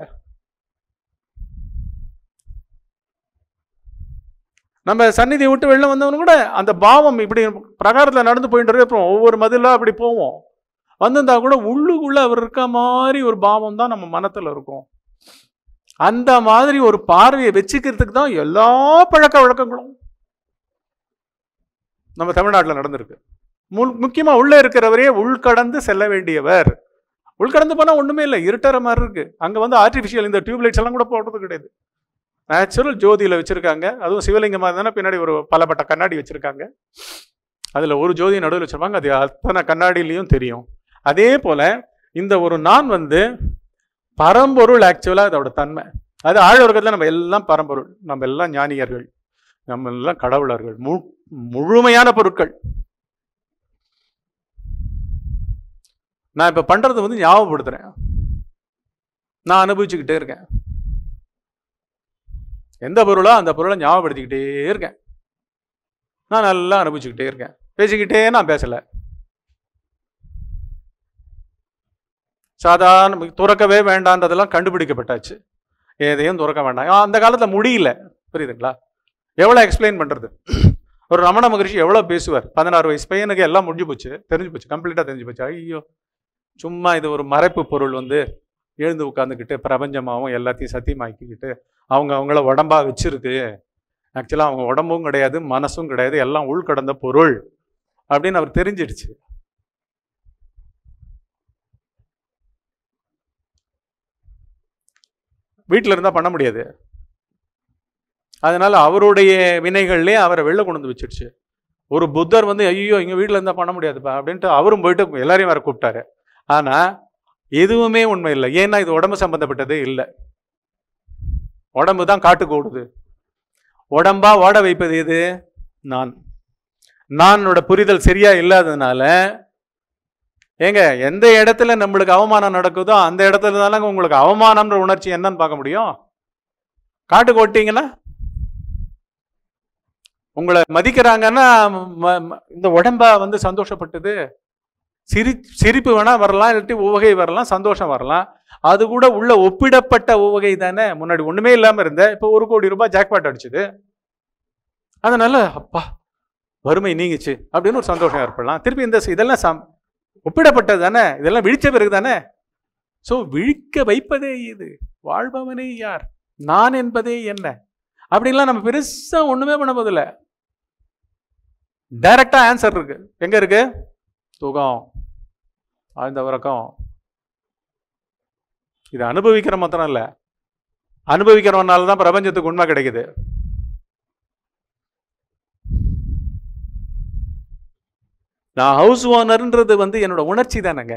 A: நம்ம சந்நிதியை விட்டு வெளில வந்தவனு கூட அந்த பாவம் இப்படி பிரகாரத்தில் நடந்து போயிட்டு இருப்போம். ஒவ்வொரு மதிலா அப்படி போவோம். வந்திருந்தா கூட உள்ளுக்குள்ள அவர் இருக்க மாதிரி ஒரு பாவம் தான் நம்ம மனத்துல இருக்கும். அந்த மாதிரி ஒரு பார்வையை வச்சுக்கிறதுக்கு தான் எல்லா பழக்க வழக்கங்களும் நம்ம தமிழ்நாட்டில் நடந்திருக்கு. முக்கியமா உள்ள இருக்கிறவரே உள்கடந்து செல்ல வேண்டியவர். உள்கடந்து போனா ஒண்ணுமே இல்லை, இருட்டற மாதிரி இருக்கு. அங்க வந்து ஆர்டிபிஷியல் இந்த டியூப்லைட்ஸ் எல்லாம் கூட போடுறது கிடையாது. நேச்சுரல் ஜோதியில வச்சிருக்காங்க. அதுவும் சிவலிங்கமா தானே பின்னாடி ஒரு பலப்பட்ட கண்ணாடி வச்சிருக்காங்க. அதுல ஒரு ஜோதி நடுவில் வச்சிருப்பாங்க. அது அத்தனை கண்ணாடியிலையும் தெரியும். அதே போல இந்த ஒரு நான் வந்து பரம்பொருள். ஆக்சுவலா அதோட தன்மை அது ஆழ்வர்க்கத்துல நம்ம எல்லாம் பரம்பொருள், நம்ம எல்லாம் ஞானியர்கள், நம்ம எல்லாம் கடவுளர்கள், மு முழுமையான பொருட்கள். நான் இப்ப பண்றது வந்து ஞாபகப்படுத்துறேன். நான் அனுபவிச்சுக்கிட்டே இருக்கேன். எந்த பொருளோ அந்த பொருளை ஞாபகப்படுத்திக்கிட்டே இருக்கேன். நான் நல்லா அனுபவிச்சுக்கிட்டே இருக்கேன். பேசிக்கிட்டே நான் பேசல. சாதாரண துறக்கவே வேண்டான்றதெல்லாம் கண்டுபிடிக்கப்பட்டாச்சு. எதையும் துறக்க வேண்டாம். அந்த காலத்துல முடியல, புரியுதுங்களா? எவ்வளவு எக்ஸ்பிளைன் பண்றது? ஒரு ரமண மகரிஷி எவ்வளவு பேசுவார். பதினாறு வயசு பையனுக்கு எல்லாம் முடிஞ்சு போச்சு, தெரிஞ்சு போச்சு, கம்ப்ளீட்டா தெரிஞ்சு போச்சு. ஐயோ, சும்மா இது ஒரு மறைப்பு பொருள் வந்து எழுந்து உட்காந்துக்கிட்டு பிரபஞ்சமாகவும் எல்லாத்தையும் சத்தியமாக்கிக்கிட்டு அவங்க அவங்கள உடம்பா வச்சிருக்கு. ஆக்சுவலா அவங்க உடம்பும் கிடையாது, மனசும் கிடையாது, எல்லாம் உள்கடந்த பொருள் அப்படின்னு அவர் தெரிஞ்சிடுச்சு. வீட்டில் இருந்தால் பண்ண முடியாது. அதனால அவருடைய வினைகள்லேயே அவரை வெளில கொண்டு வந்து வச்சிருச்சு. ஒரு புத்தர் வந்து ஐயோ எங்கள் வீட்டில் இருந்தால் பண்ண முடியாதுப்பா அப்படின்ட்டு அவரும் போயிட்டு எல்லாரையும் வேற கூப்பிட்டாரு. ஆனால் எதுவுமே உண்மை இல்லை. ஏன்னா இது உடம்பு சம்பந்தப்பட்டதே இல்லை. உடம்பு தான் காட்டுக்கு ஓடுது. உடம்பா ஓட வைப்பது எது? நான். நானோட புரிதல் சரியா இல்லாததுனால ஏங்க எந்த இடத்துல நம்மளுக்கு அவமானம் நடக்குதோ அந்த இடத்துல தானங்க உங்களுக்கு அவமானம்ன்ற உணர்ச்சி என்னன்னு பார்க்க முடியும். காட்டுக்கு ஓட்டிங்கன்னா உங்களை மதிக்கிறாங்கன்னா இந்த உடம்பா வந்து சந்தோஷப்பட்டது. சிரி சிரிப்பு வேணா வரலாம், இல்லாட்டி உவகை வரலாம், சந்தோஷம் வரலாம். அது கூட உள்ள ஒப்பிடப்பட்ட உவகை தானே. முன்னாடி ஒண்ணுமே இல்லாம இருந்த இப்போ ஒரு கோடி ரூபாய் ஜாக்பாட் அடிச்சுது. அதனால அப்பா வறுமை நீங்கிச்சு அப்படின்னு ஒரு சந்தோஷம் ஏற்படலாம். திருப்பி இந்த இதெல்லாம் சம் ஒப்பிடப்பட்டது தானே. இதெல்லாம் விழிச்ச பிறகு தானே. ஸோ விழிக்க வைப்பதே இது. வாழ்பவனே யார், நான் என்பதே என்ன அப்படின்லாம் நம்ம பெருசா ஒண்ணுமே பண்ண போதில்லை. டைரக்டா ஆன்சர் இருக்கு. எங்க இருக்கு? தூக்கம், ஆழ்ந்த உறக்கம். இது அனுபவிக்கிற மாத்திரம் இல்ல, அனுபவிக்கிறவனால தான் பிரபஞ்சத்துக்கு உண்மை கிடைக்குது. நான் ஹவுஸ் ஓனர்ன்றது வந்து என்னோட உணர்ச்சி தானேங்க.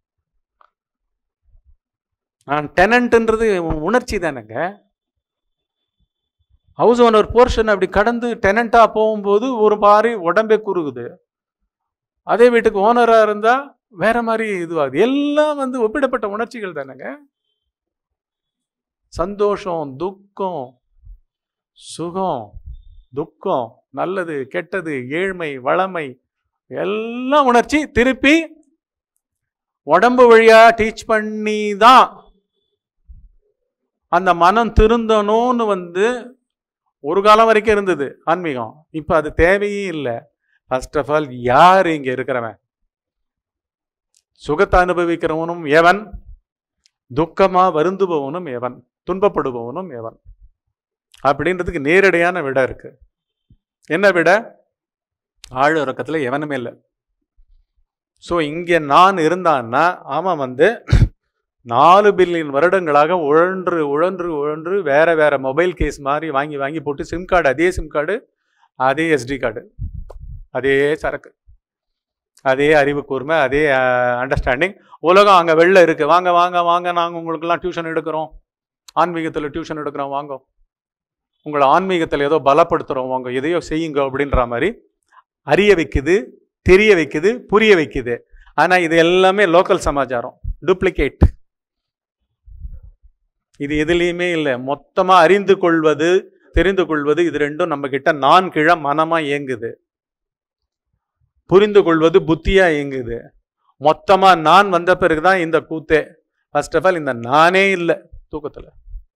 A: நான் டெனன்ட்ன்றது உணர்ச்சி தானேங்க. ஹவுஸ் ஓனர் போர்ஷன் அப்படி கடந்து டெனண்டா போகும்போது ஒரு மாதிரி உடம்பே குறுகுது. அதே வீட்டுக்கு ஓனரா இருந்தா வேற மாதிரி இதுவாகுது. எல்லாம் வந்து ஒப்பிடப்பட்ட உணர்ச்சிகள் தானேங்க. சந்தோஷம், துக்கம், சுகம், துக்கம், நல்லது, கெட்டது, ஏழ்மை, வளமை, எல்லாம் உணர்ச்சி. திருப்பி உடம்பு வழியா டீச் பண்ணி தான் அந்த மனம் திருந்தணும்னு வந்து ஒரு காலம் வரைக்கும் இருந்தது ஆன்மீகம். இப்ப அது தேவையே இல்லை. ஃபர்ஸ்ட் ஆஃப் ஆல் யார் இங்க இருக்கிறவன்? சுகத்தை அனுபவிக்கிறவனும் எவன், துக்கமா வருந்துபவனும் எவன், துன்பப்படுபவனும் எவன் அப்படின்றதுக்கு நேரடியான விட இருக்கு. என்ன விட? ஆழ உறக்கத்துல எவனுமே இல்லை. ஸோ இங்க நான் இருந்தான்னா அவன் வந்து நாலு பில்லியன் வருடங்களாக உழன்று உழன்று உழன்று வேற வேற மொபைல் கேஸ் மாதிரி வாங்கி வாங்கி போட்டு சிம் கார்டு, அதே சிம் கார்டு, அதே எஸ்டி கார்டு, அதே சரக்கு, அதே அறிவு கூர்மை, அதே அண்டர்ஸ்டாண்டிங். உலகம் அங்கே வெளில இருக்கு. வாங்க வாங்க வாங்க நாங்கள் உங்களுக்கெல்லாம் டியூஷன் எடுக்கிறோம், ஆன்மீகத்தில் டியூஷன் எடுக்கிறோம், வாங்க உங்களை ஆன்மீகத்தில் ஏதோ பலப்படுத்துகிறோம், வாங்க எதையோ செய்யுங்க அப்படின்ற மாதிரி அறிய வைக்குது, தெரிய வைக்குது, புரிய வைக்குது. ஆனால் இது எல்லாமே லோக்கல் சமாச்சாரம், டூப்ளிகேட். இது எதுலேயுமே இல்லை. மொத்தமாக அறிந்து கொள்வது, தெரிந்து கொள்வது, இது ரெண்டும் நம்ம கிட்ட நான் கிழ மனமா இயங்குது. புரிந்து கொள்வது புத்தியா இயங்குது. மொத்தமா நான் வந்த பிறகுதான் இந்த கூத்தே. ஃபர்ஸ்ட் ஆஃப் ஆல் இந்த நானே இல்லை தூக்கத்துல.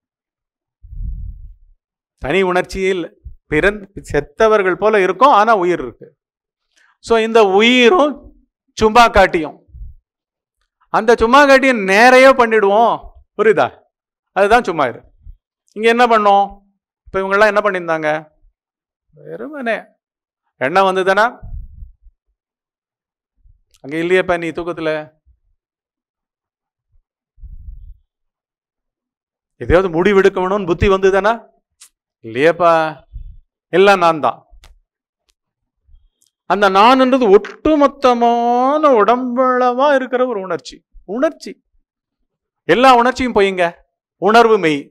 A: தனி உணர்ச்சியே இல்லை. பிறன் செத்தவர்கள் போல இருக்கும், ஆனா உயிர் இருக்கு. ஸோ இந்த உயிரும் சும்மா காட்டியும் அந்த சும்மா காட்டியும் நேரையோ பண்ணிடுவோம். புரியுதா? அதுதான் சும்மா இரு. இங்க என்ன பண்ணோம்? இப்ப இவங்கெல்லாம் என்ன பண்ணியிருந்தாங்க? வெறுமனே எண்ணம் வந்ததுன்னா அங்க இல்லையப்பா நீ தூக்கத்துல எதையாவது முடிவெடுக்கணும்னு புத்தி வந்ததுதானா? இல்லையப்பா, எல்லாம் நான் தான். அந்த நான்ன்றது ஒட்டுமொத்தமான உடம்பளவா இருக்கிற ஒரு உணர்ச்சி. உணர்ச்சி எல்லா உணர்ச்சியும் போயிங்க. உணர்வு மெய்.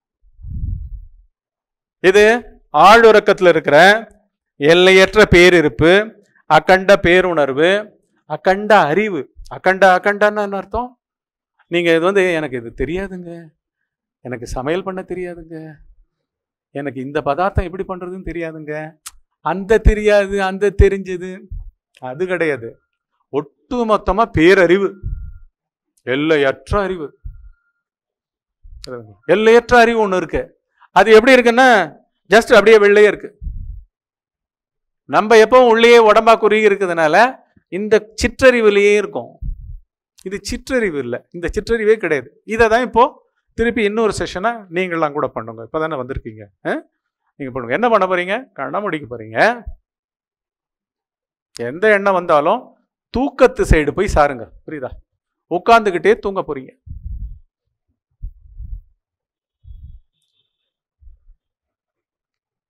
A: இது ஆழ்உறக்கத்தில் இருக்கிற எல்லையற்ற பேரிருப்பு, அகண்ட பேருணர்வு, அகண்ட அறிவு. அகண்ட அகண்டன்னு என்ன அர்த்தம்? நீங்க இது வந்து எனக்கு இது தெரியாதுங்க, எனக்கு சமையல் பண்ண தெரியாதுங்க, எனக்கு இந்த பதார்த்தம் எப்படி பண்றதுன்னு தெரியாதுங்க, அந்த தெரியாது அந்த தெரிஞ்சது, அது கிடையாது. ஒட்டுமொத்தமா பேரறிவு, எல்லையற்ற அறிவு. எல்லையற்ற அறிவு ஒண்ணு இருக்கு. அது எப்படி இருக்குன்னா ஜஸ்ட் அப்படியே வெள்ளையே இருக்கு. நம்ம எப்பவும் உள்ளே உடம்பா குறுகி இருக்குதுனால இந்த சிற்றறிவுலையே இருக்கும். இது சிற்றறிவு இல்லை, இந்த சிற்றறிவே கிடையாது. இதை தான் இப்போ திருப்பி இன்னொரு செஷனை நீங்களாம் கூட பண்ணுங்க. இப்போ தானே வந்திருக்கீங்க, நீங்க பண்ணுங்க. என்ன பண்ண போறீங்க? கண்ண முடிக்க போறீங்க. எந்த எண்ணம் வந்தாலும் தூக்கத்து சைடு போய் சாருங்க. புரியுதா? உட்காந்துக்கிட்டே தூங்க போறீங்க.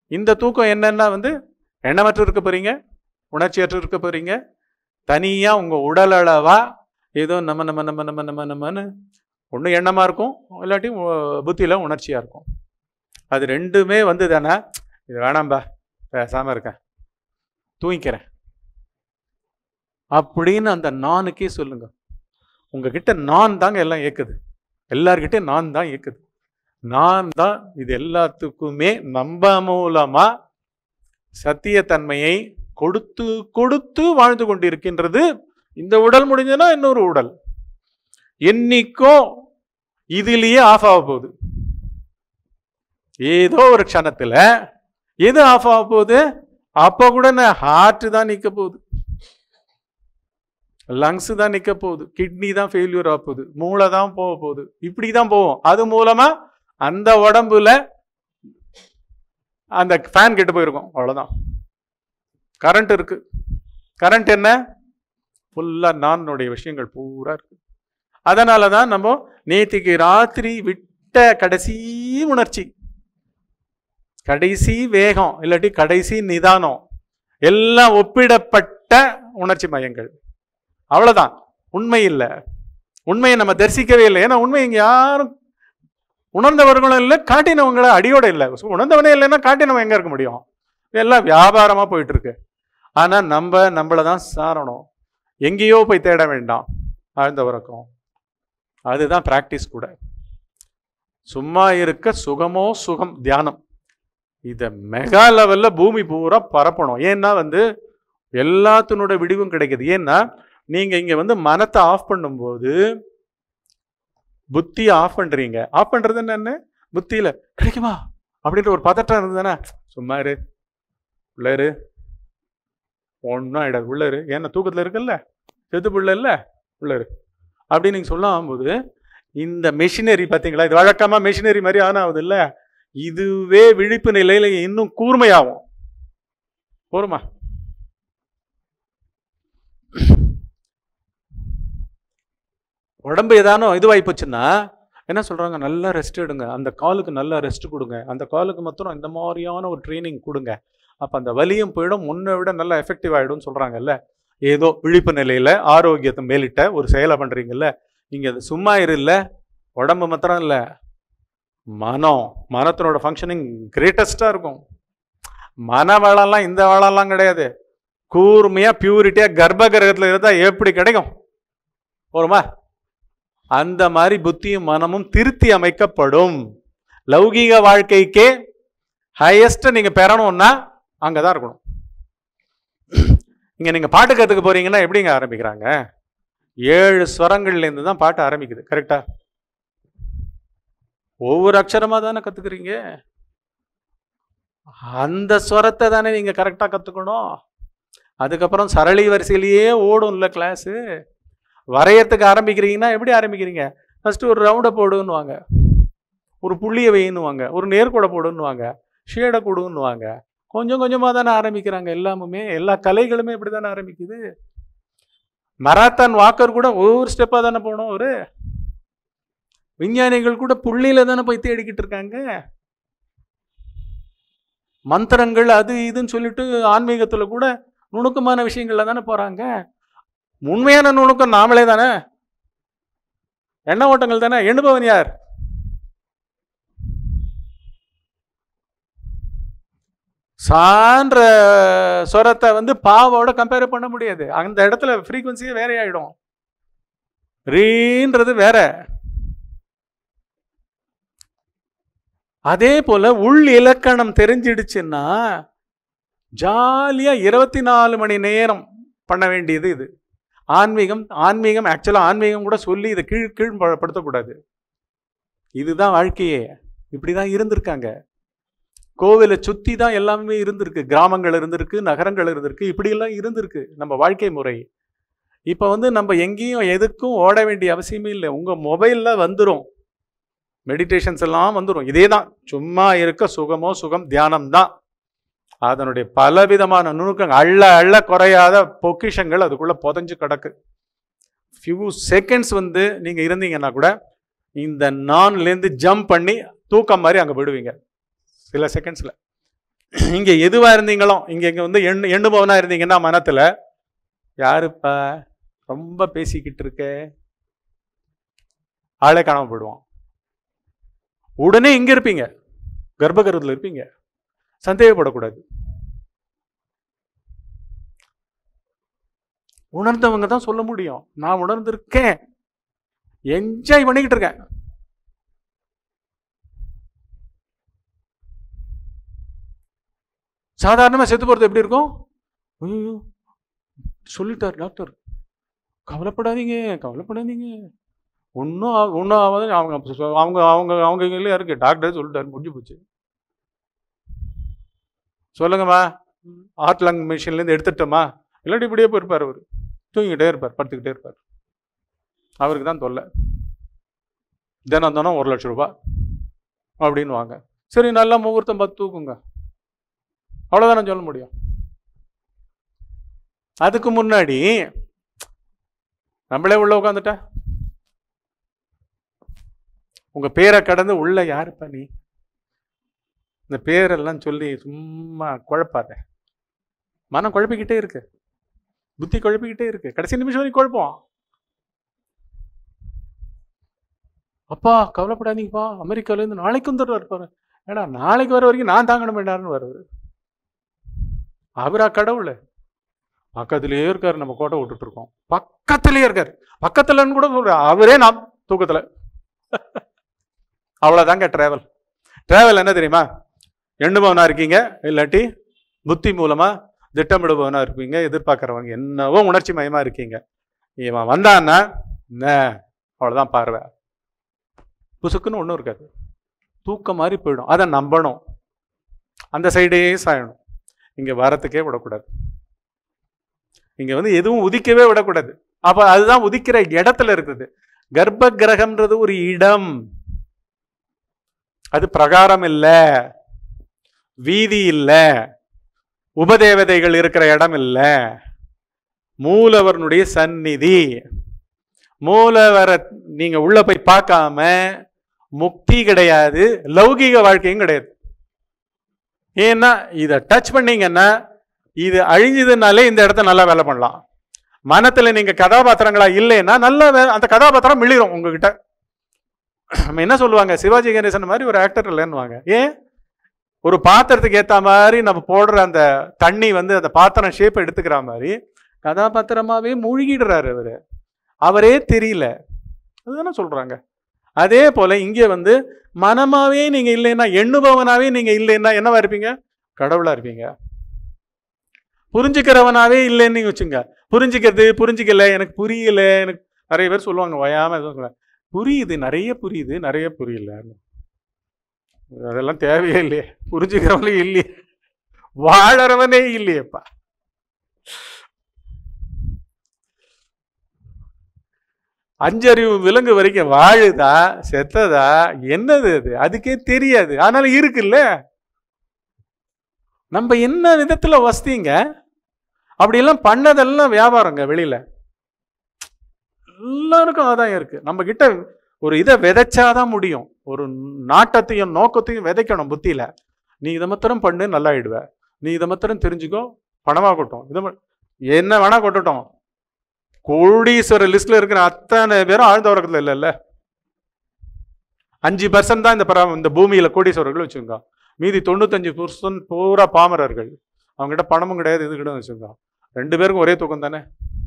A: இந்த தூக்கம் என்னன்னா வந்து எண்ணமற்று இருக்க போறீங்க, உணர்ச்சியற்று இருக்க போறீங்க. தனியா உங்க உடல் அளவா ஏதோ நம்ம நம்ம நம்ம நம்ம நம்ம நம்மன்னு ஒன்று எண்ணமா இருக்கும், இல்லாட்டி புத்தியில உணர்ச்சியா இருக்கும். அது ரெண்டுமே வந்து தானே இது வேணாம்பா பேசாம இருக்கேன் தூங்கிக்கிறேன் அப்படின்னு அந்த நானுக்கே சொல்லுங்க. உங்ககிட்ட நான் தாங்க எல்லாம் இயக்குது, எல்லார்கிட்ட நான் தான் இயக்குது. நான் தான் இது எல்லாத்துக்குமே நம்ம மூலமா சத்தியத்தன்மையை கொடுத்து கொடுத்து வாழ்ந்து கொண்டிருக்கின்றது. இந்த உடல் முடிஞ்சதுன்னா இன்னொரு உடல் என்னைக்கோ இதிலேயே ஆஃப் ஆக போகுது. ஏதோ ஒரு க்ஷணத்துல எது ஆஃப் ஆக போகுது? அப்ப கூட ஹார்ட் தான் நிக்க போகுது, லங்ஸ் தான் நிக்க போகுது, கிட்னி தான் ஃபெயில்யூர் ஆக போகுது, மூளை தான் போக போகுது. இப்படிதான் போகும். அது மூலமா அந்த உடம்புல அந்த ஃபேன் கெட்டு போயிருக்கும், அவ்வளவுதான். கரண்ட் இருக்கு. கரண்ட் என்ன? ஃபுல்லா நானுடைய விஷயங்கள் பூரா இருக்கு. அதனாலதான் நம்ம நேத்திக்கு ராத்திரி விட்ட கடைசி உணர்ச்சி, கடைசி வேகம், இல்லாட்டி கடைசி நிதானம் எல்லாம் ஒப்பிடப்பட்ட உணர்ச்சி மையங்கள். அவ்வளவுதான். உண்மை இல்லை. உண்மையை நம்ம தரிசிக்கவே இல்லை. ஏன்னா உண்மை இங்க யாரும் உணர்ந்தவர்களும் இல்லை, காட்டினவங்கள அடியோட இல்லை. உணர்ந்தவனே இல்லைன்னா காட்டினவன் எங்க இருக்க முடியும்? எல்லாம் வியாபாரமா போயிட்டு இருக்கு. ஆனா நம்ம நம்மளை தான் சாரணும். எங்கேயோ போய் தேட வேண்டாம் ஆழ்ந்த உறக்கம். அதுதான் பிராக்டிஸ் கூட. சும்மா இருக்க சுகமோ சுகம் தியானம். இதை மெகா லெவல்ல பூமி பூரா பரப்பணும். ஏன்னா வந்து எல்லாத்தினோட விடிவும் கிடைக்குது. ஏன்னா நீங்க இங்க வந்து மனத்தை ஆஃப் பண்ணும்போது புத்தியை ஆஃப் பண்றீங்க. ஆஃப் பண்றது என்ன? புத்தியில கிடைக்குமா அப்படின்ற ஒரு பதட்டம் இருந்ததுன்னா சும்மா இரு, உள்ள இரு, ஒன்றும் ஆயிடாது, உள்ள இரு, ஏன்னா தூக்கத்துல இருக்குல்ல, செத்து புள்ள இல்ல, உள்ள இரு அப்படின்னு நீங்க சொல்லும் போது இந்த மெஷினரி பார்த்தீங்களா, இது வழக்கமா மெஷினரி மாதிரி ஆனா ஆகுது இல்ல, இதுவே விழிப்பு நிலையில இன்னும் கூர்மையாகும். போருமா? உடம்பு ஏதானோ இதுவாகி போச்சுன்னா என்ன சொல்றாங்க? நல்லா ரெஸ்ட் எடுங்க, அந்த காலுக்கு நல்லா ரெஸ்ட் கொடுங்க, அந்த காலுக்கு மாத்திரம் இந்த மாதிரியான ஒரு ட்ரைனிங் கொடுங்க, அப்ப அந்த வலியும் போயிடும், முன்னை விட நல்லா எஃபெக்டிவ் ஆயிடும் சொல்றாங்கல்ல. ஏதோ விழிப்பு நிலையில ஆரோக்கியத்தை மேலிட்ட ஒரு செயலை பண்றீங்கல்ல, நீங்க அது சும்மா இருல்ல. உடம்பு மாத்திரம் இல்ல, மனம், மனத்தினோட ஃபங்க்ஷனிங் கிரேட்டஸ்டா இருக்கும். மன வளம்லாம் இந்த வளம்லாம் கிடையாது. கூர்மையா பியூரிட்டியா கர்ப்ப கிரகத்துல இருந்தா எப்படி கிடைக்கும்? போருமா? அந்த மாதிரி புத்தியும் மனமும் திருத்தி அமைக்கப்படும். லௌகீக வாழ்க்கைக்கே ஹையஸ்ட் நீங்க பெறணும்னா அங்கதான் இருக்கணும். இங்க நீங்க பாட்டு கத்துக்க போறீங்கன்னா எப்படிங்க ஆரம்பிக்கிறாங்க? ஏழு ஸ்வரங்கள்ல இருந்து தான் பாட்டு ஆரம்பிக்குது. கரெக்டா? ஒவ்வொரு அக்ஷரமா தானே கத்துக்கிறீங்க. அந்த ஸ்வரத்தை தானே நீங்க கரெக்டா கத்துக்கணும். அதுக்கப்புறம் சரளி வரிசையிலேயே ஓடும் இல்ல கிளாஸ். வரையறதுக்கு ஆரம்பிக்கிறீங்கன்னா எப்படி ஆரம்பிக்கிறீங்க? ஃபர்ஸ்ட் ஒரு ரவுண்டை போடுன்னுவாங்க, ஒரு புள்ளியை வைன்னுவாங்க, ஒரு நேர்கோடை போடுன்னுவாங்க, ஷேடை கொடுன்னுவாங்க. கொஞ்சம் கொஞ்சமா தானே ஆரம்பிக்கிறாங்க. எல்லாமே எல்லா கலைகளுமே இப்படி தானே ஆரம்பிக்குது. மராத்தான் வாக்கர் கூட ஒவ்வொரு ஸ்டெப்பா தானே போனோம். ஒரு விஞ்ஞானிகள் கூட புள்ளியில தானே போய் தேடிக்கிட்டு இருக்காங்க. மந்திரங்கள் அது இதுன்னு சொல்லிட்டு ஆன்மீகத்துல கூட நுணுக்கமான விஷயங்கள்ல தானே போறாங்க. உண்மையான நுணுக்கம் நாமளே தானே. எண்ண ஓட்டங்கள் தானே. எண்ணுபவன் யார்? சான்ற சொரத்தை வந்து பாவோட கம்பேர் பண்ண முடியாது. அந்த இடத்துல ஃப்ரீக்வன்சியே வேற ஆயிடும். ரீன்றது வேற. அதே போல உள் இலக்கணம் தெரிஞ்சிடுச்சுன்னா ஜாலியா இருபத்தி நாலு மணி நேரம் பண்ண வேண்டியது இது. ஆன்மீகம் ஆன்மீகம் ஆக்சுவலா ஆன்மீகம் கூட சொல்லி இதை கீழ் கீழ்படுத்தக்கூடாது. இதுதான் வாழ்க்கையே. இப்படிதான் இருந்திருக்காங்க. கோவிலை சுத்தி தான் எல்லாமே இருந்திருக்கு. கிராமங்கள் இருந்திருக்கு, நகரங்கள் இருந்திருக்கு, இப்படி எல்லாம் இருந்திருக்கு நம்ம வாழ்க்கை முறை. இப்ப வந்து நம்ம எங்கேயும் எதுக்கும் ஓட வேண்டிய அவசியமே இல்லை. உங்க மொபைல்ல வந்துடும், மெடிடேஷன்ஸ் எல்லாம் வந்துடும். இதே தான், சும்மா இருக்க சுகமோ சுகம் தியானம் தான். அதனுடைய பலவிதமான நுணுக்கங்கள், அள்ள அள்ள குறையாத பொக்கிஷங்கள் அதுக்குள்ள புதைஞ்சு கிடக்கு. ஃபியூ செகண்ட்ஸ் வந்து நீங்க இருந்தீங்கன்னா கூட இந்த நான்லேருந்து ஜம்ப் பண்ணி தூக்கம் மாதிரி அங்கே போயிடுவீங்க சில செகண்ட்ஸ்ல. இங்க எதுவா இருந்தீங்களோ, இங்க இங்க வந்து எண்ணு எண்ணுபவனா இருந்தீங்கன்னா மனத்துல, யாருப்பா ரொம்ப பேசிக்கிட்டு இருக்க, ஆளே காணாம போயிடுவான். உடனே இங்க இருப்பீங்க, கர்ப்பகிரகத்தில் இருப்பீங்க. சந்தேகப்படக்கூடாது. உணர்ந்தவங்க தான் சொல்ல முடியும். நான் உணர்ந்திருக்கேன், என்ஜாய் பண்ணிக்கிட்டு இருக்கேன். சாதாரணமா செத்து போறது எப்படி இருக்கும்? ஐயோ சொல்லிட்டார் டாக்டர், கவலைப்படாதீங்க கவலைப்படாதீங்க, ஒன்றும் ஒன்றும் ஆகாது. அவங்க அவங்க அவங்க அவங்க கையில இருக்கு, டாக்டர் சொல்லிட்டாரு, முடிஞ்சு போச்சு. சொல்லுங்கம்மா, ஹார்ட் லங் மிஷின்லேருந்து எடுத்துட்டோமா? இல்லாட்டி இப்படியே போயிருப்பார், அவர் தூங்கிக்கிட்டே இருப்பார், படுத்துக்கிட்டே இருப்பார். அவருக்கு தான் தொல்லை. தினம் தினம் ஒரு லட்சம் ரூபாய் அப்படின்னு வாங்க. சரி, நல்லா முகூர்த்தம் பார்த்து தூக்குங்க, அவ்வளோதானே சொல்ல முடியும். அதுக்கு முன்னாடி நம்மளே உள்ள உட்காந்துட்டா, உங்க பேரை கடந்து உள்ள யாருப்பா நீ, இந்த பேரெல்லாம் சொல்லி சும்மா குழப்பாத. மனம் குழப்பிக்கிட்டே இருக்கு, புத்தி குழப்பிக்கிட்டே இருக்கு, கடைசி நிமிஷம் வரைக்கும் குழப்பம். அப்பா கவலைப்படாதீங்கப்பா, அமெரிக்கால இருந்து நாளைக்கு வந்துடுறாரு பாரு. ஏன்னா நாளைக்கு வர வரைக்கும் நான் தாங்கணும் வேண்டாருன்னு வருவாரு. அவரா கடவுள்? பக்கத்திலேயே இருக்காரு, நம்ம கோட்டை விட்டுட்டு இருக்கோம். பக்கத்திலேயே இருக்காரு, பக்கத்துலன்னு கூட சொல்ற, அவரே நாம் தூக்கத்துல. அவ்வளவுதாங்க டிராவல். டிராவல் என்ன தெரியுமா? எண்ணுபவனா இருக்கீங்க, இல்லாட்டி புத்தி மூலமா திட்டமிடுபவனா இருப்பீங்க. எதிர்பார்க்கிறவங்க என்னவோ உணர்ச்சி மயமா இருக்கீங்க. இவன் வந்தான்னா அவ்வளவுதான், பார்வை புசுக்குன்னு ஒன்றும் இருக்காது, தூக்கம் மாதிரி போயிடும். அதை நம்பணும், அந்த சைடே சாயணும். இங்க வரத்துக்கே விடக்கூடாது, இங்க வந்து எதுவும் உதிக்கவே விடக்கூடாது. அப்ப அதுதான் உதிக்கிற இடத்துல இருக்குது. கர்ப்ப கிரகம்ன்றது ஒரு இடம், அது பிரகாரம் இல்ல, வீதி இல்ல, உபதேவதைகள் இருக்கிற இடம் இல்ல, மூலவரனுடைய சந்நிதி. மூலவர நீங்க உள்ள போய் பார்க்காம முக்தி கிடையாது, லௌகிக வாழ்க்கையும் கிடையாது. ஏன்னா இதை டச் பண்ணீங்கன்னா, இது அழிஞ்சதுனாலே இந்த இடத்த நல்லா வேலை பண்ணலாம். மனத்துல நீங்க கதாபாத்திரங்களா இல்லைன்னா நல்லா அந்த கதாபாத்திரம் மிளிரும் உங்ககிட்ட. நம்ம என்ன சொல்லுவாங்க, சிவாஜி கணேசன் மாதிரி ஒரு ஆக்டர் இல்லைன்னுவாங்க. ஏன்? ஒரு பாத்திரத்துக்கு ஏற்ற மாதிரி நம்ம போடுற அந்த தண்ணி வந்து அந்த பாத்திரம் ஷேப் எடுத்துக்கிற மாதிரி கதாபாத்திரமாவே மூழ்கிடுறாரு அவரு, அவரே தெரியல. அதுதானே சொல்றாங்க. அதே போல இங்கே வந்து மனமாவே நீங்க இல்லைன்னா, எண்ணுபவனாவே நீங்க இல்லைன்னா என்னவா இருப்பீங்க? கடவுளா இருப்பீங்க. புரிஞ்சுக்கிறவனாவே இல்லைன்னு நீங்க வச்சுங்க. புரிஞ்சுக்கிறது, புரிஞ்சுக்கல, எனக்கு புரியல, எனக்கு நிறைய பேர் சொல்லுவாங்க, வயாம புரியுது, நிறைய புரியுது, நிறைய புரியல. அதெல்லாம் தேவையே இல்லையே, புரிஞ்சுக்கிறவனே இல்லையே, வாழறவனே இல்லையேப்பா. அஞ்சறிவு விலங்கு வரைக்கும் வாழுதா செத்ததா என்னது அது, அதுக்கே தெரியாது. ஆனாலும் இருக்குல்ல. நம்ம என்ன விதத்துல வசதிங்க, அப்படியெல்லாம் பண்ணதெல்லாம் வியாபாரங்க. வெளியில எல்லாருக்கும் ஆதாயம் இருக்கு. நம்ம கிட்ட ஒரு இதை விதைச்சாதான் முடியும். ஒரு நாட்டத்தையும் நோக்கத்தையும் விதைக்கணும் புத்தியில. நீ இதை மாத்திரம் பண்ணு, நல்லாயிடுவ. நீ இதை மாத்திரம் தெரிஞ்சுக்கோ, பணமா கொட்டும். இதை என்ன வேணா கொட்டட்டும். கோடீஸ்வரர் லிஸ்ட்ல இருக்கிற அத்தனை பேரும் ஆழ்ந்த உறக்கத்துல இல்ல இல்ல. அஞ்சு பர்சன்ட் தான் இந்த இந்த பூமியில கோடீஸ்வரர்கள் வச்சுக்கோங்க. மீதி தொண்ணூத்தஞ்சு பர்சன்ட் பூரா பாமரர்கள். அவங்க கிட்ட பணமும் கிடையாது, இது கிட்ட வச்சுக்கோங்க. ரெண்டு பேருக்கும் ஒரே தூக்கம் தானே.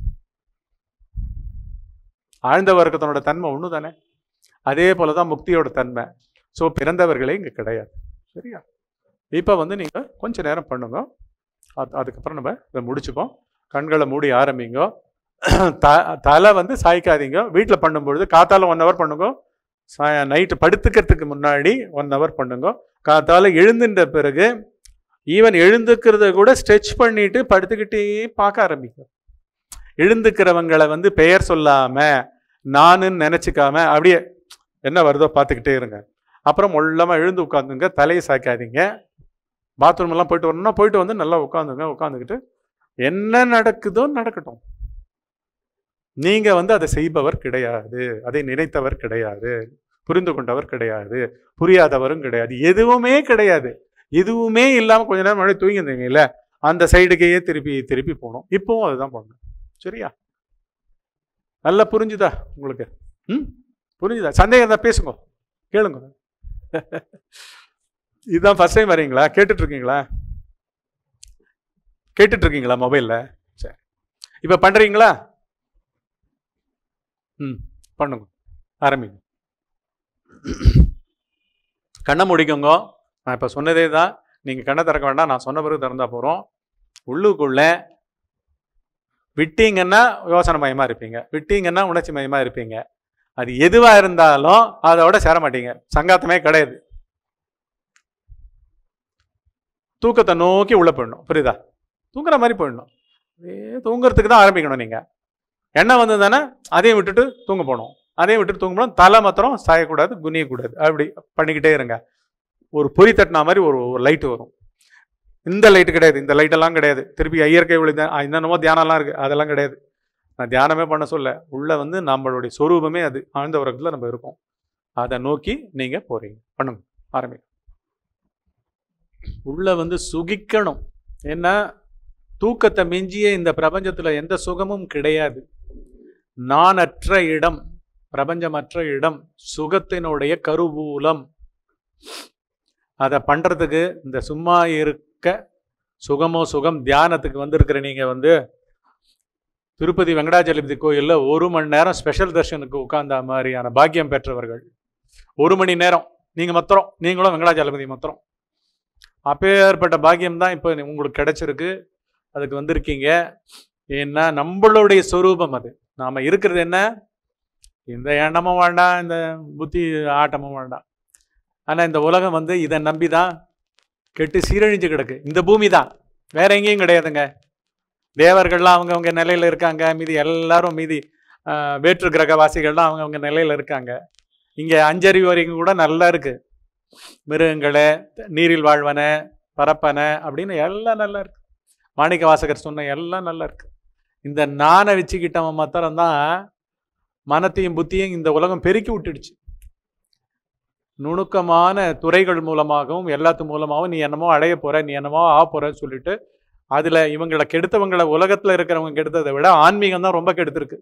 A: ஆழ்ந்த வர்க்கத்தினோட தன்மை ஒண்ணு தானே. அதே போலதான் முக்தியோட தன்மை. ஸோ பிறந்தவர்களே இங்க கிடையாது. சரியா? இப்ப வந்து நீங்க கொஞ்ச நேரம் பண்ணுங்க, அதுக்கப்புறம் நம்ம இதை முடிச்சுப்போம். கண்களை மூடி ஆரம்பிங்க. த தலை வந்து சாய்க்காதீங்க. வீட்டில் பண்ணும்பொழுது காத்தால ஒன் ஹவர் பண்ணுங்க, நைட்டு படுத்துக்கிறதுக்கு முன்னாடி ஒன் ஹவர் பண்ணுங்க. காத்தால எழுந்துட்ட பிறகு ஈவன் எழுந்துக்கிறத கூட ஸ்ட்ரெச் பண்ணிட்டு படுத்துக்கிட்டே பார்க்க ஆரம்பிக்கும். எழுந்துக்கிறவங்களை வந்து பெயர் சொல்லாம நானுன்னு நினைச்சுக்காம அப்படியே என்ன வருதோ பார்த்துக்கிட்டே இருங்க. அப்புறம் மொல்லமா எழுந்து உட்காந்துங்க, தலையை சாய்க்காதீங்க. பாத்ரூம் எல்லாம் போயிட்டு வரணும்னா போயிட்டு வந்து நல்லா உட்காந்துங்க. உட்காந்துக்கிட்டு என்ன நடக்குதோ நடக்கட்டும். நீங்க வந்து அதை செய்பவர் கிடையாது, அதை நினைத்தவர் கிடையாது, புரிந்து கொண்டவர் கிடையாது, புரியாதவரும் கிடையாது, எதுவுமே கிடையாது. எதுவுமே இல்லாமல் கொஞ்ச நேரம் முன்னாடி தூங்கியிருந்தீங்க இல்லை, அந்த சைடுக்கையே திருப்பி திருப்பி போகணும். இப்போவும் அதுதான் பண்ணணும். சரியா? நல்லா புரிஞ்சுதா உங்களுக்கு? ம் புரிஞ்சுதா? சந்தேகம் இருந்தால் பேசுங்க, கேளுங்க. இதுதான் ஃபர்ஸ்ட் டைம் வரீங்களா? கேட்டுட்டு இருக்கீங்களா? கேட்டுட்டு இருக்கீங்களா மொபைலில்? சரி, இப்போ பண்ணுறீங்களா? ம் பண்ணுங்க, ஆரம்பிங்க. கண்ணை முடிக்குங்க. நான் இப்போ சொன்னதே தான். நீங்கள் கண்ணை திறக்க வேண்டாம், நான் சொன்ன பிறகு திறந்தா போகிறோம். உள்ளுக்குள்ளே விட்டீங்கன்னா யோசனை மயமாக இருப்பீங்க, விட்டீங்கன்னா உணர்ச்சி மயமாக இருப்பீங்க. அது எதுவாக இருந்தாலும் அதோட சேர மாட்டீங்க, சங்காத்தமே கிடையாது. தூக்கத்தை நோக்கி உள்ள போயிடணும். புரியுதா? தூங்குற மாதிரி போயிடணும். தூங்குறதுக்கு தான் ஆரம்பிக்கணும். நீங்கள் எண்ணம் வந்து தானே அதையும் விட்டுட்டு தூங்க போகணும், அதையும் விட்டுட்டு தூங்க போகணும். தலை மாத்திரம் சாயக்கூடாது, குனியக்கூடாது. அப்படி பண்ணிக்கிட்டே இருங்க. ஒரு பொறி தட்டினா மாதிரி ஒரு லைட்டு வரும். இந்த லைட்டு கிடையாது, இந்த லைட்டெல்லாம் கிடையாது. திருப்பி இயற்கை ஒளி தான், என்னென்னமோ தியானம்லாம் இருக்குது, அதெல்லாம் கிடையாது. நான் தியானமே பண்ண சொல்ல, உள்ள வந்து நம்மளுடைய சொரூபமே அது, ஆழ்ந்த உறக்கத்தில் நம்ம இருக்கோம். அதை நோக்கி நீங்கள் போகிறீங்க. பண்ணுங்க, ஆரம்பிங்க. உள்ள வந்து சுகிக்கணும். ஏன்னா தூக்கத்தை மிஞ்சிய இந்த பிரபஞ்சத்தில் எந்த சுகமும் கிடையாது. நானற்ற இடம், பிரபஞ்சமற்ற இடம், சுகத்தினுடைய கருவூலம். அதை பண்ணுறதுக்கு இந்த சும்மா இருக்க சுகமோ சுகம் தியானத்துக்கு வந்திருக்கிற நீங்கள் வந்து திருப்பதி வெங்கடாஜலபதி கோயிலில் ஒரு மணி நேரம் ஸ்பெஷல் தர்ஷனுக்கு உட்கார்ந்த மாதிரியான பாக்கியம் பெற்றவர்கள். ஒரு மணி நேரம் நீங்கள் மொத்தம், நீங்களும் வெங்கடாஜலபதி மொத்தம். அப்பேற்பட்ட பாக்கியம் தான் இப்போ உங்களுக்கு கிடைச்சிருக்கு. அதுக்கு வந்திருக்கீங்க. ஏன்னா நம்மளுடைய சொரூபம் அது. நாம் இருக்கிறது என்ன? இந்த எண்ணமும் வேண்டாம், இந்த புத்தி ஆட்டமும் வேண்டாம். ஆனால் இந்த உலகம் வந்து இதை நம்பி தான் கெட்டு சீரழிஞ்சு கிடக்கு. இந்த பூமி தான், வேற எங்கேயும் கிடையாதுங்க. தேவர்கள்லாம் அவங்கவுங்க நிலையில் இருக்காங்க, மீதி எல்லாரும் மீதி வேற்று கிரகவாசிகள்லாம் அவங்கவுங்க நிலையில் இருக்காங்க. இங்கே அஞ்சறிவு வரைக்கும் கூட நல்லா இருக்கு. மிருகங்களை, நீரில் வாழ்வன, பரப்பன அப்படின்னு எல்லாம் நல்லா இருக்கு. மாணிக்க வாசகர் சொன்ன எல்லாம் நல்லா இருக்கு. இந்த நானை வச்சுக்கிட்டவன் மாத்திரம்தான் மனத்தையும் புத்தியும் இந்த உலகம் பெருக்கி விட்டுடுச்சு. நுணுக்கமான துறைகள் மூலமாகவும் எல்லாத்து மூலமாகவும் நீ என்னமோ அடைய போற, நீ என்னமோ ஆக போறன்னு சொல்லிட்டு அதுல இவங்களை கெடுத்தவங்களை, உலகத்துல இருக்கிறவங்க கெடுத்ததை விட ஆன்மீகம் தான் ரொம்ப கெடுத்திருக்கு.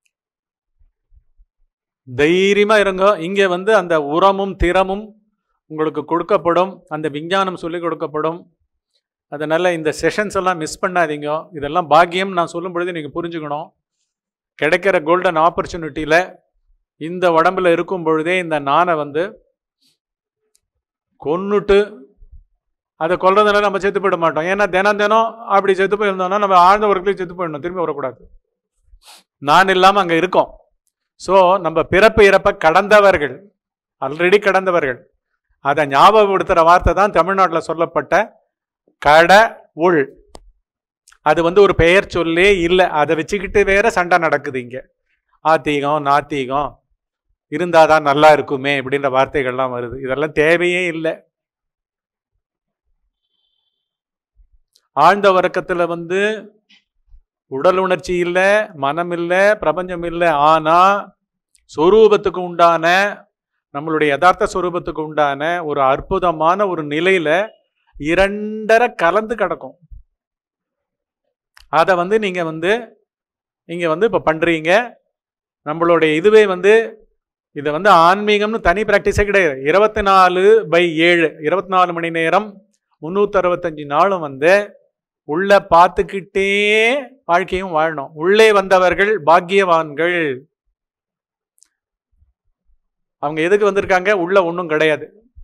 A: தைரியமா இருங்க. இங்க வந்து அந்த உரமும் திறமும் உங்களுக்கு கொடுக்கப்படும், அந்த விஞ்ஞானம் சொல்லி கொடுக்கப்படும். அதனால இந்த செஷன்ஸ் எல்லாம் மிஸ் பண்ணாதீங்க. இதெல்லாம் பாக்கியம் நான் சொல்லும் பொழுது நீங்கள் புரிஞ்சுக்கணும். கிடைக்கிற கோல்டன் ஆப்பர்ச்சுனிட்டியில் இந்த உடம்புல இருக்கும் பொழுதே இந்த நானை வந்து கொன்னுட்டு, அதை கொல்றதுனால நம்ம செத்து போயிட மாட்டோம். ஏன்னா தினம் தினம் அப்படி செத்து போயிருந்தோம்னா நம்ம ஆழ்ந்த உறக்கத்துலேயும் செத்து போயிடணும், திரும்பி வரக்கூடாது. நான் இல்லாமல் அங்கே இருக்கோம். ஸோ நம்ம பிறப்பு இறப்பை கடந்தவர்கள், ஆல்ரெடி கடந்தவர்கள். அதை ஞாபகப்படுத்துகிற வார்த்தை தான் தமிழ்நாட்டில் சொல்லப்பட்ட கட உள். அது வந்து ஒரு பெயர் சொல்லே இல்லை. அதை வச்சுக்கிட்டு வேற சண்டை நடக்குது இங்கே. ஆத்தீகம் நாத்தீகம் இருந்தாதான் நல்லா இருக்குமே இப்படின்ற வார்த்தைகள்லாம் வருது. இதெல்லாம் தேவையே இல்லை. ஆழ்ந்த உறக்கத்துல வந்து உடல் உணர்ச்சி இல்லை, மனம் இல்லை, பிரபஞ்சம் இல்லை. ஆனா சொரூபத்துக்கு உண்டான, நம்மளுடைய யதார்த்த சொரூபத்துக்கு உண்டான ஒரு அற்புதமான ஒரு நிலையில இரண்டரை கலந்து கிடக்கும். அதை வந்து நீங்க வந்து நீங்க வந்து இப்ப பண்றீங்க. நம்மளுடைய இதுவே வந்து இதை வந்து ஆன்மீகம்னு தனி பிராக்டிஸே கிடையாது. இருபத்தி நாலு பை ஏழு இருபத்தி நாலு மணி நேரம் முன்னூத்தி அறுபத்தஞ்சு நாளும் வந்து உள்ள பார்த்துக்கிட்டே வாழ்க்கையும் வாழணும். உள்ளே வந்தவர்கள் பாக்கியவான்கள். அவங்க எதுக்கு வந்திருக்காங்க? உள்ள ஒன்றும் கிடையாது.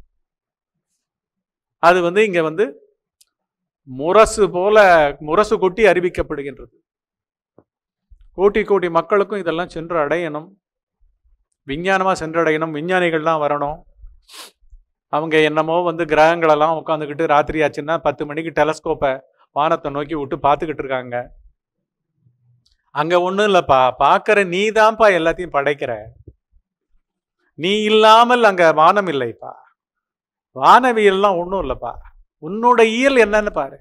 A: அது வந்து இங்க வந்து முரசு போல முரசு கொட்டி அறிவிக்கப்படுகின்றது. கோட்டி கோட்டி மக்களுக்கும் இதெல்லாம் சென்று அடையணும், விஞ்ஞானமா சென்றடையணும். விஞ்ஞானிகள்லாம் வரணும். அவங்க என்னமோ வந்து கிரகங்களெல்லாம் உட்காந்துக்கிட்டு ராத்திரி ஆச்சுன்னா பத்து மணிக்கு டெலஸ்கோப்பை வானத்தை நோக்கி விட்டு பார்த்துக்கிட்டு இருக்காங்க. அங்க ஒன்றும் இல்லைப்பா, பார்க்குற நீ தான்ப்பா எல்லாத்தையும் படைக்கிற. நீ இல்லாமல் அங்க வானம் இல்லைப்பா. வானவியல்லாம் ஒன்றும் இல்லைப்பா, உன்னோட இயல் என்னன்னு பாரு.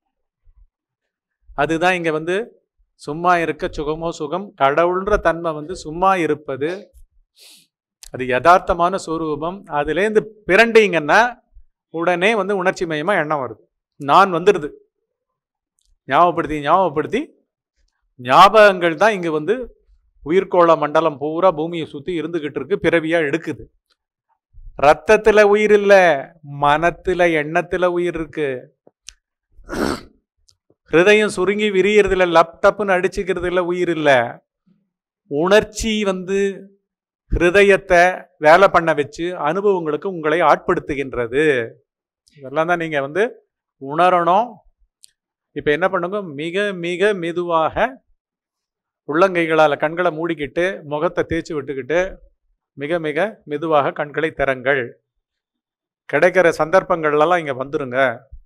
A: அதுதான் இங்க வந்து சும்மா இருக்க சுகமோ சுகம். கடவுள்ன்ற தன்மை வந்து சும்மா இருப்பது, அது யதார்த்தமான சொரூபம். அதுலேருந்து பிறண்டீங்கன்னா உடனே வந்து உணர்ச்சி மயமாக எண்ணம் வருது, நான் வந்துடுது. ஞாபகப்படுத்தி ஞாபகப்படுத்தி ஞாபகங்கள் தான் இங்கே வந்து உயிர்கோள மண்டலம் பூரா பூமியை சுற்றி இருந்துகிட்டு இருக்கு, பிறவியாக எடுக்குது. ரத்தத்தில் உயிர் இல்லை, மனத்தில் எண்ணத்தில் உயிர் இருக்கு. ஹிருதயம் சுருங்கி விரியறதில்ல, லேப்டாப்னு அடிச்சுக்கிறது இல்லை, உயிர் இல்லை. உணர்ச்சி வந்து ஹிருதயத்தை வேலை பண்ண வச்சு அனுபவங்களுக்கு உங்களை ஆட்படுத்துகின்றது. இதெல்லாம் தான் நீங்கள் வந்து உணரணும். இப்போ என்ன பண்ணுங்க, மிக மிக மெதுவாக உள்ளங்கைகளால் கண்களை மூடிக்கிட்டு முகத்தை தேய்ச்சி விட்டுக்கிட்டு மிக மிக மெதுவாக கண்களை திறங்கள். கிடைக்கிற சந்தர்ப்பங்கள்லாம் இங்கே வந்துருங்க.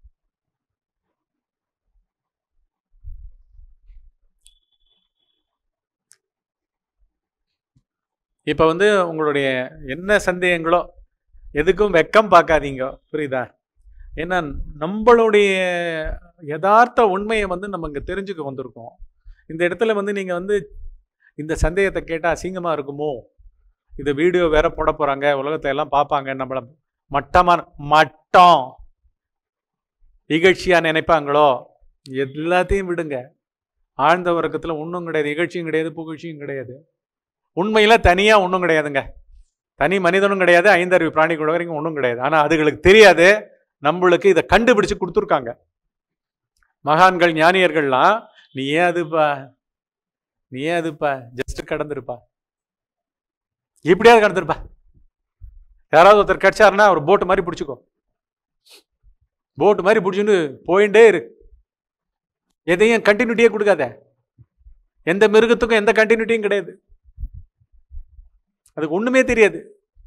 A: இப்போ வந்து உங்களுடைய என்ன சந்தேகங்களோ எதுக்கும் வெக்கம் பார்க்காதீங்க, புரியுதா? ஏன்னா நம்மளுடைய யதார்த்த உண்மையை வந்து நம்ம இங்கே தெரிஞ்சுக்க வந்திருக்கோம். இந்த இடத்துல வந்து நீங்கள் வந்து இந்த சந்தேகத்தை கேட்டால் அசிங்கமாக இருக்குமோ, இந்த வீடியோ வேற போட போகிறாங்க, உலகத்தை எல்லாம் பார்ப்பாங்க, நம்மளை மட்டமான மட்டம் இகழ்ச்சியாக நினைப்பாங்களோ, எல்லாத்தையும் விடுங்க. ஆழ்ந்த உறக்கத்தில் ஒன்றும் கிடையாது, இகழ்ச்சியும் கிடையாது, புகழ்ச்சியும் கிடையாது. உண்மையில் தனியாக ஒன்றும் கிடையாதுங்க. தனி மனிதனும் கிடையாது, ஐந்தறிவு பிராணி கூட வரைக்கும் ஒன்றும் கிடையாது. ஆனால் அதுகளுக்கு தெரியாது, நம்மளுக்கு இதை கண்டுபிடிச்சு கொடுத்துருக்காங்க மகான்கள் ஞானியர்கள்லாம். நீ ஏன் அதுப்பா, நீ ஏன் அதுப்பா, ஜஸ்ட் கடந்துருப்பா, இப்படியாவது கடந்துருப்பா. யாராவது ஒருத்தர் கிடைச்சாருன்னா ஒரு போட்டு மாதிரி பிடிச்சிக்கோ, போட்டு மாதிரி பிடிச்சுன்னு போயிட்டே இரு. எதையும் கண்டினியூட்டியே கொடுக்காத. எந்த மிருகத்துக்கும் எந்த கண்டினியூட்டியும் கிடையாது. அதுக்கு ஒண்ணுமே தெரியாது.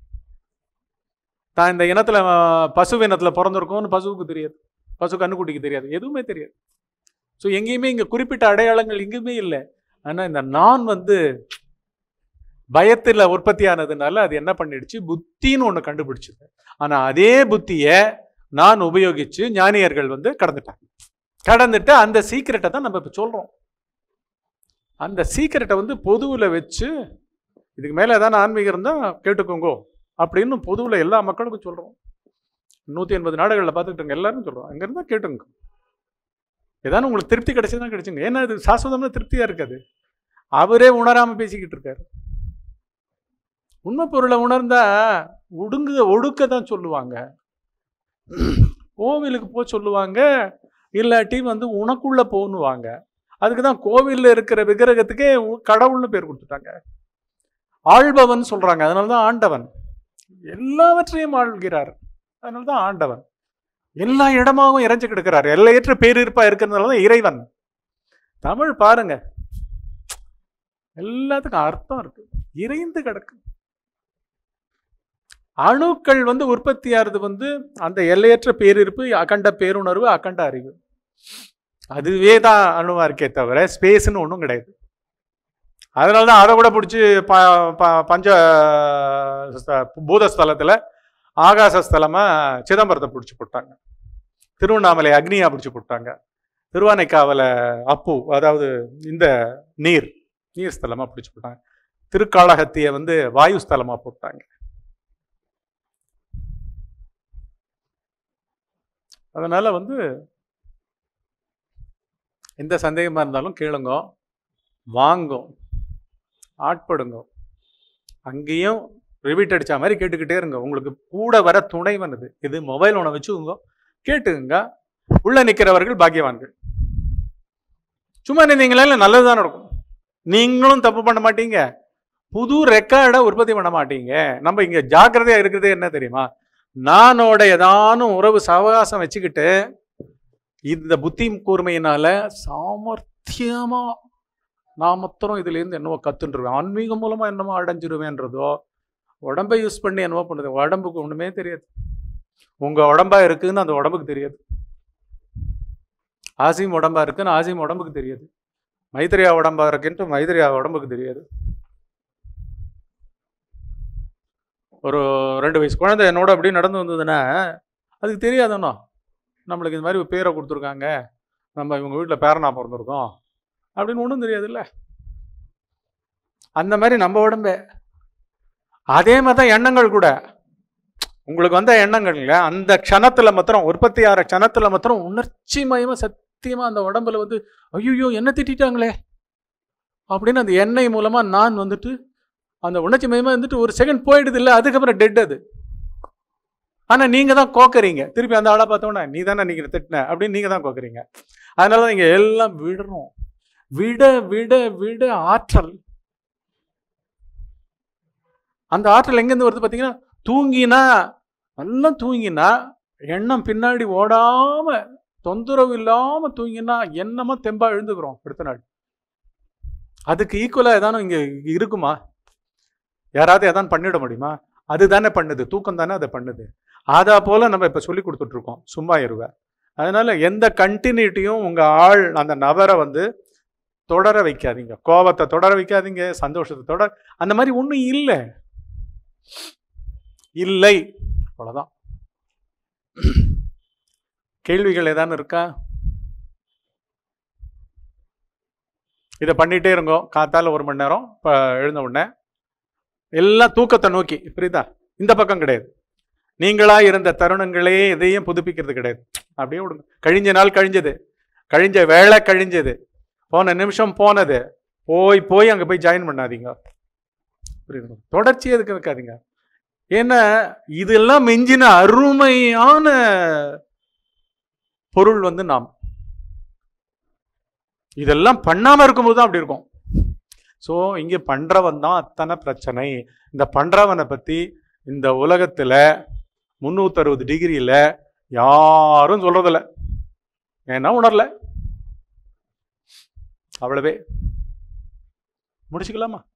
A: தான் இந்த இனத்துல பசு இனத்துல பிறந்திருக்கோம்னு பசுவுக்கு தெரியாது, பசு கண்ணுக்குட்டிக்கு தெரியாது, எதுவுமே தெரியாது. ஸோ எங்கேயுமே இங்க குறிப்பிட்ட அடையாளங்கள் எங்கேயுமே இல்லை. ஆனா இந்த நான் வந்து பயத்துல உற்பத்தி ஆனதுனால அது என்ன பண்ணிடுச்சு, புத்தின்னு ஒண்ணு கண்டுபிடிச்சது. ஆனா அதே புத்தியை நான் உபயோகிச்சு ஞானியர்கள் வந்து கடந்துட்டாங்க. கடந்துட்டு அந்த சீக்கிரட்டை தான் நம்ம இப்ப சொல்றோம். அந்த சீக்கிரட்டை வந்து பொதுவில் வச்சு இதுக்கு மேலே ஏதாவது ஆன்மீகம் இருந்தால் கேட்டுக்கோங்கோ அப்படின்னு பொதுவில் எல்லா மக்களுக்கும் சொல்கிறோம். நூற்றி எண்பது நாடுகளில் பார்த்துக்கிட்டோங்க, எல்லாரும் சொல்கிறோம். அங்கே இருந்தால் கேட்டுங்க. ஏதாவது உங்களுக்கு திருப்தி கிடைச்சதுதான் கிடைச்சுங்க. ஏன்னா இது சாஸ்வதம்னா திருப்தியாக இருக்காது. அவரே உணராமல் பேசிக்கிட்டு இருக்காரு. உண்மை பொருளை உணர்ந்தா ஒடுங்கு ஒடுக்க தான் சொல்லுவாங்க, கோவிலுக்கு போக சொல்லுவாங்க, இல்லாட்டி வந்து உனக்குள்ள போகணுவாங்க. அதுக்கு தான் கோவிலில் இருக்கிற விக்கிரகத்துக்கே கடவுள்னு பேர் கொடுத்துட்டாங்க. ஆள்பவன் சொல்றாங்க, அதனாலதான் ஆண்டவன். எல்லாவற்றையும் ஆள்கிறார், அதனாலதான் ஆண்டவன். எல்லா இடமாகவும் இறைஞ்சு கிடக்கிறார். எல்லையற்ற பேரிருப்பா இருக்கிறதுனாலதான் இறைவன். தமிழ் பாருங்க, எல்லாத்துக்கும் அர்த்தம் இருக்கு, இறைந்து கிடக்கு. அணுக்கள் வந்து உற்பத்தி ஆறுது வந்து அந்த எல்லையற்ற பேரிருப்பு, அகண்ட பேருணர்வு, அகண்ட அறிவு. அதுவே தான் அணுவா இருக்கே தவிர ஸ்பேஸ்ன்னு ஒன்றும் கிடையாது. அதனாலதான் அதை கூட பிடிச்சி ப பஞ்ச பூதஸ்தலத்தில் ஆகாசஸ்தலமா சிதம்பரத்தை பிடிச்சி போட்டாங்க, திருவண்ணாமலை அக்னியா பிடிச்சி போட்டாங்க, திருவானைக்காவல அப்பு அதாவது இந்த நீர் நீர் ஸ்தலமா பிடிச்சி போட்டாங்க, திருக்காளஹத்தியை வந்து வாயு ஸ்தலமா போட்டாங்க. அதனால வந்து எந்த சந்தேகமா இருந்தாலும் கேளுங்க, வாங்கும், ஆட்படுங்க. அங்கேயும் ரிவீட் அடிச்ச மாதிரி கேட்டுக்கிட்டே இருங்க. உங்களுக்கு கூட வர துணைவன் இது. இது மொபைல் ஒன்று வச்சுக்கோங்க, கேட்டுங்க. உள்ள நிற்கிறவர்கள் பாக்கியவான்கள். சும்மா நின்றீங்களா இல்லை நல்லதுதான் நடக்கும். நீங்களும் தப்பு பண்ண மாட்டீங்க, புது ரெக்கார்டை உற்பத்தி பண்ண மாட்டீங்க. நம்ம இங்க ஜாக்கிரதையா இருக்கிறதே என்ன தெரியுமா, நானோட ஏதானும் உறவு சவகாசம் வச்சுக்கிட்டு இந்த புத்தி கூர்மையினால சாமர்த்தியமா நான் மொத்தம் இதுல இருந்து என்னவோ கத்துருவேன், ஆன்மீகம் மூலமா என்னமோ அடைஞ்சிருவேன்றதோ, உடம்பை யூஸ் பண்ணி என்னவோ பண்ணுது. உடம்புக்கு ஒண்ணுமே தெரியாது. உங்க உடம்பா இருக்குன்னு அந்த உடம்புக்கு தெரியாது. ஆசிம் உடம்பா இருக்குன்னு ஆசிம் உடம்புக்கு தெரியாது. மைத்திரியா உடம்பா இருக்குன்ட்டு மைத்திரியா உடம்புக்கு தெரியாது. ஒரு ரெண்டு வயசு குழந்தை என்னோட அப்படி நடந்து வந்ததுன்னா அதுக்கு தெரியாதுண்ணா, நம்மளுக்கு இந்த மாதிரி பேரை கொடுத்துருக்காங்க, நம்ம இவங்க வீட்டில் பேரனா பிறந்திருக்கோம் அப்படின்னு ஒன்றும் தெரியாது இல்லை. அந்த மாதிரி நம்ம உடம்பே அதே மாதிரி தான் எண்ணங்கள் கூட. உங்களுக்கு வந்த எண்ணங்கள்ல அந்த க்ஷணத்துல மாத்திரம், உற்பத்தி ஆகிற க்ஷணத்துல மாத்திரம் உணர்ச்சி மயமா சத்தியமா அந்த உடம்புல வந்து ஐயோ என்ன திட்டாங்களே அப்படின்னு அந்த எண்ணெய் மூலமா நான் வந்துட்டு அந்த உணர்ச்சி மயமா வந்துட்டு ஒரு செகண்ட் போயிடுது இல்லை, அதுக்கப்புறம் டெட் அது. ஆனா நீங்க தான் கோக்குறீங்க, திருப்பி அந்த ஆளை பார்த்தோன்னா நீ தானே நீங்க திட்டின அப்படின்னு நீங்க தான் கோக்குறீங்க. அதனால நீங்க எல்லாம் விடுறோம். விட விட விட ஆற்றல், அந்த ஆற்றல் எங்கேருந்து வருது பார்த்தீங்கன்னா, தூங்கினா நல்லா தூங்கினா எண்ணம் பின்னாடி ஓடாம தொந்தரவு இல்லாம தூங்கினா என்னமா தெம்பா எழுந்துக்கிறோம் அடுத்த நாள். அதுக்கு ஈக்குவலா ஏதானும் இங்க இருக்குமா? யாராவது ஏதாவது பண்ணிட முடியுமா? அதுதானே பண்ணுது, தூக்கம் தானே அதை பண்ணுது. அதா போல நம்ம இப்ப சொல்லி கொடுத்துட்டு இருக்கோம் சும்மா இருவ. அதனால எந்த கண்டினியூட்டியும் உங்க ஆள் அந்த நபரை வந்து தொடர வைக்காதீங்க, கோபத்தை தொடர வைக்காதீங்க, சந்தோஷத்தை தொடர, அந்த மாதிரி ஒன்றும் இல்லை இல்லை அவ்வளவுதான். கேள்விகள் ஏதாவது இருக்கா? இதை பண்ணிட்டே இருங்கோ. காத்தால ஒரு மணி நேரம் இப்போ எழுந்த உடனே எல்லாம் தூக்கத்தை நோக்கி, புரியுதா? இந்த பக்கம் கிடையாது. நீங்களா இருந்த தருணங்களே எதையும் புதுப்பிக்கிறது கிடையாது. அப்படியே விடுங்க. கழிஞ்ச நாள் கழிஞ்சது, கழிஞ்ச வேலை கழிஞ்சது, போன நிமிஷம் போனது, போய் போய் அங்கே போய் ஜாயின் பண்ணாதீங்க. புரியுது? தொடர்ச்சி எதுக்கு இருக்காதீங்க. ஏன்னா இதெல்லாம் மிஞ்சின அருமையான பொருள் வந்து நாம் இதெல்லாம் பண்ணாம இருக்கும்போது தான் அப்படி இருக்கும். ஸோ இங்கே பண்றவன் தான் அத்தனை பிரச்சனை. இந்த பண்றவனை பத்தி இந்த உலகத்துல முன்னூத்தி அறுபது டிகிரியில யாரும் சொல்றதில்ல. ஏன்னா உணரல. அவ்வளவே. முடிச்சுக்கலாமா?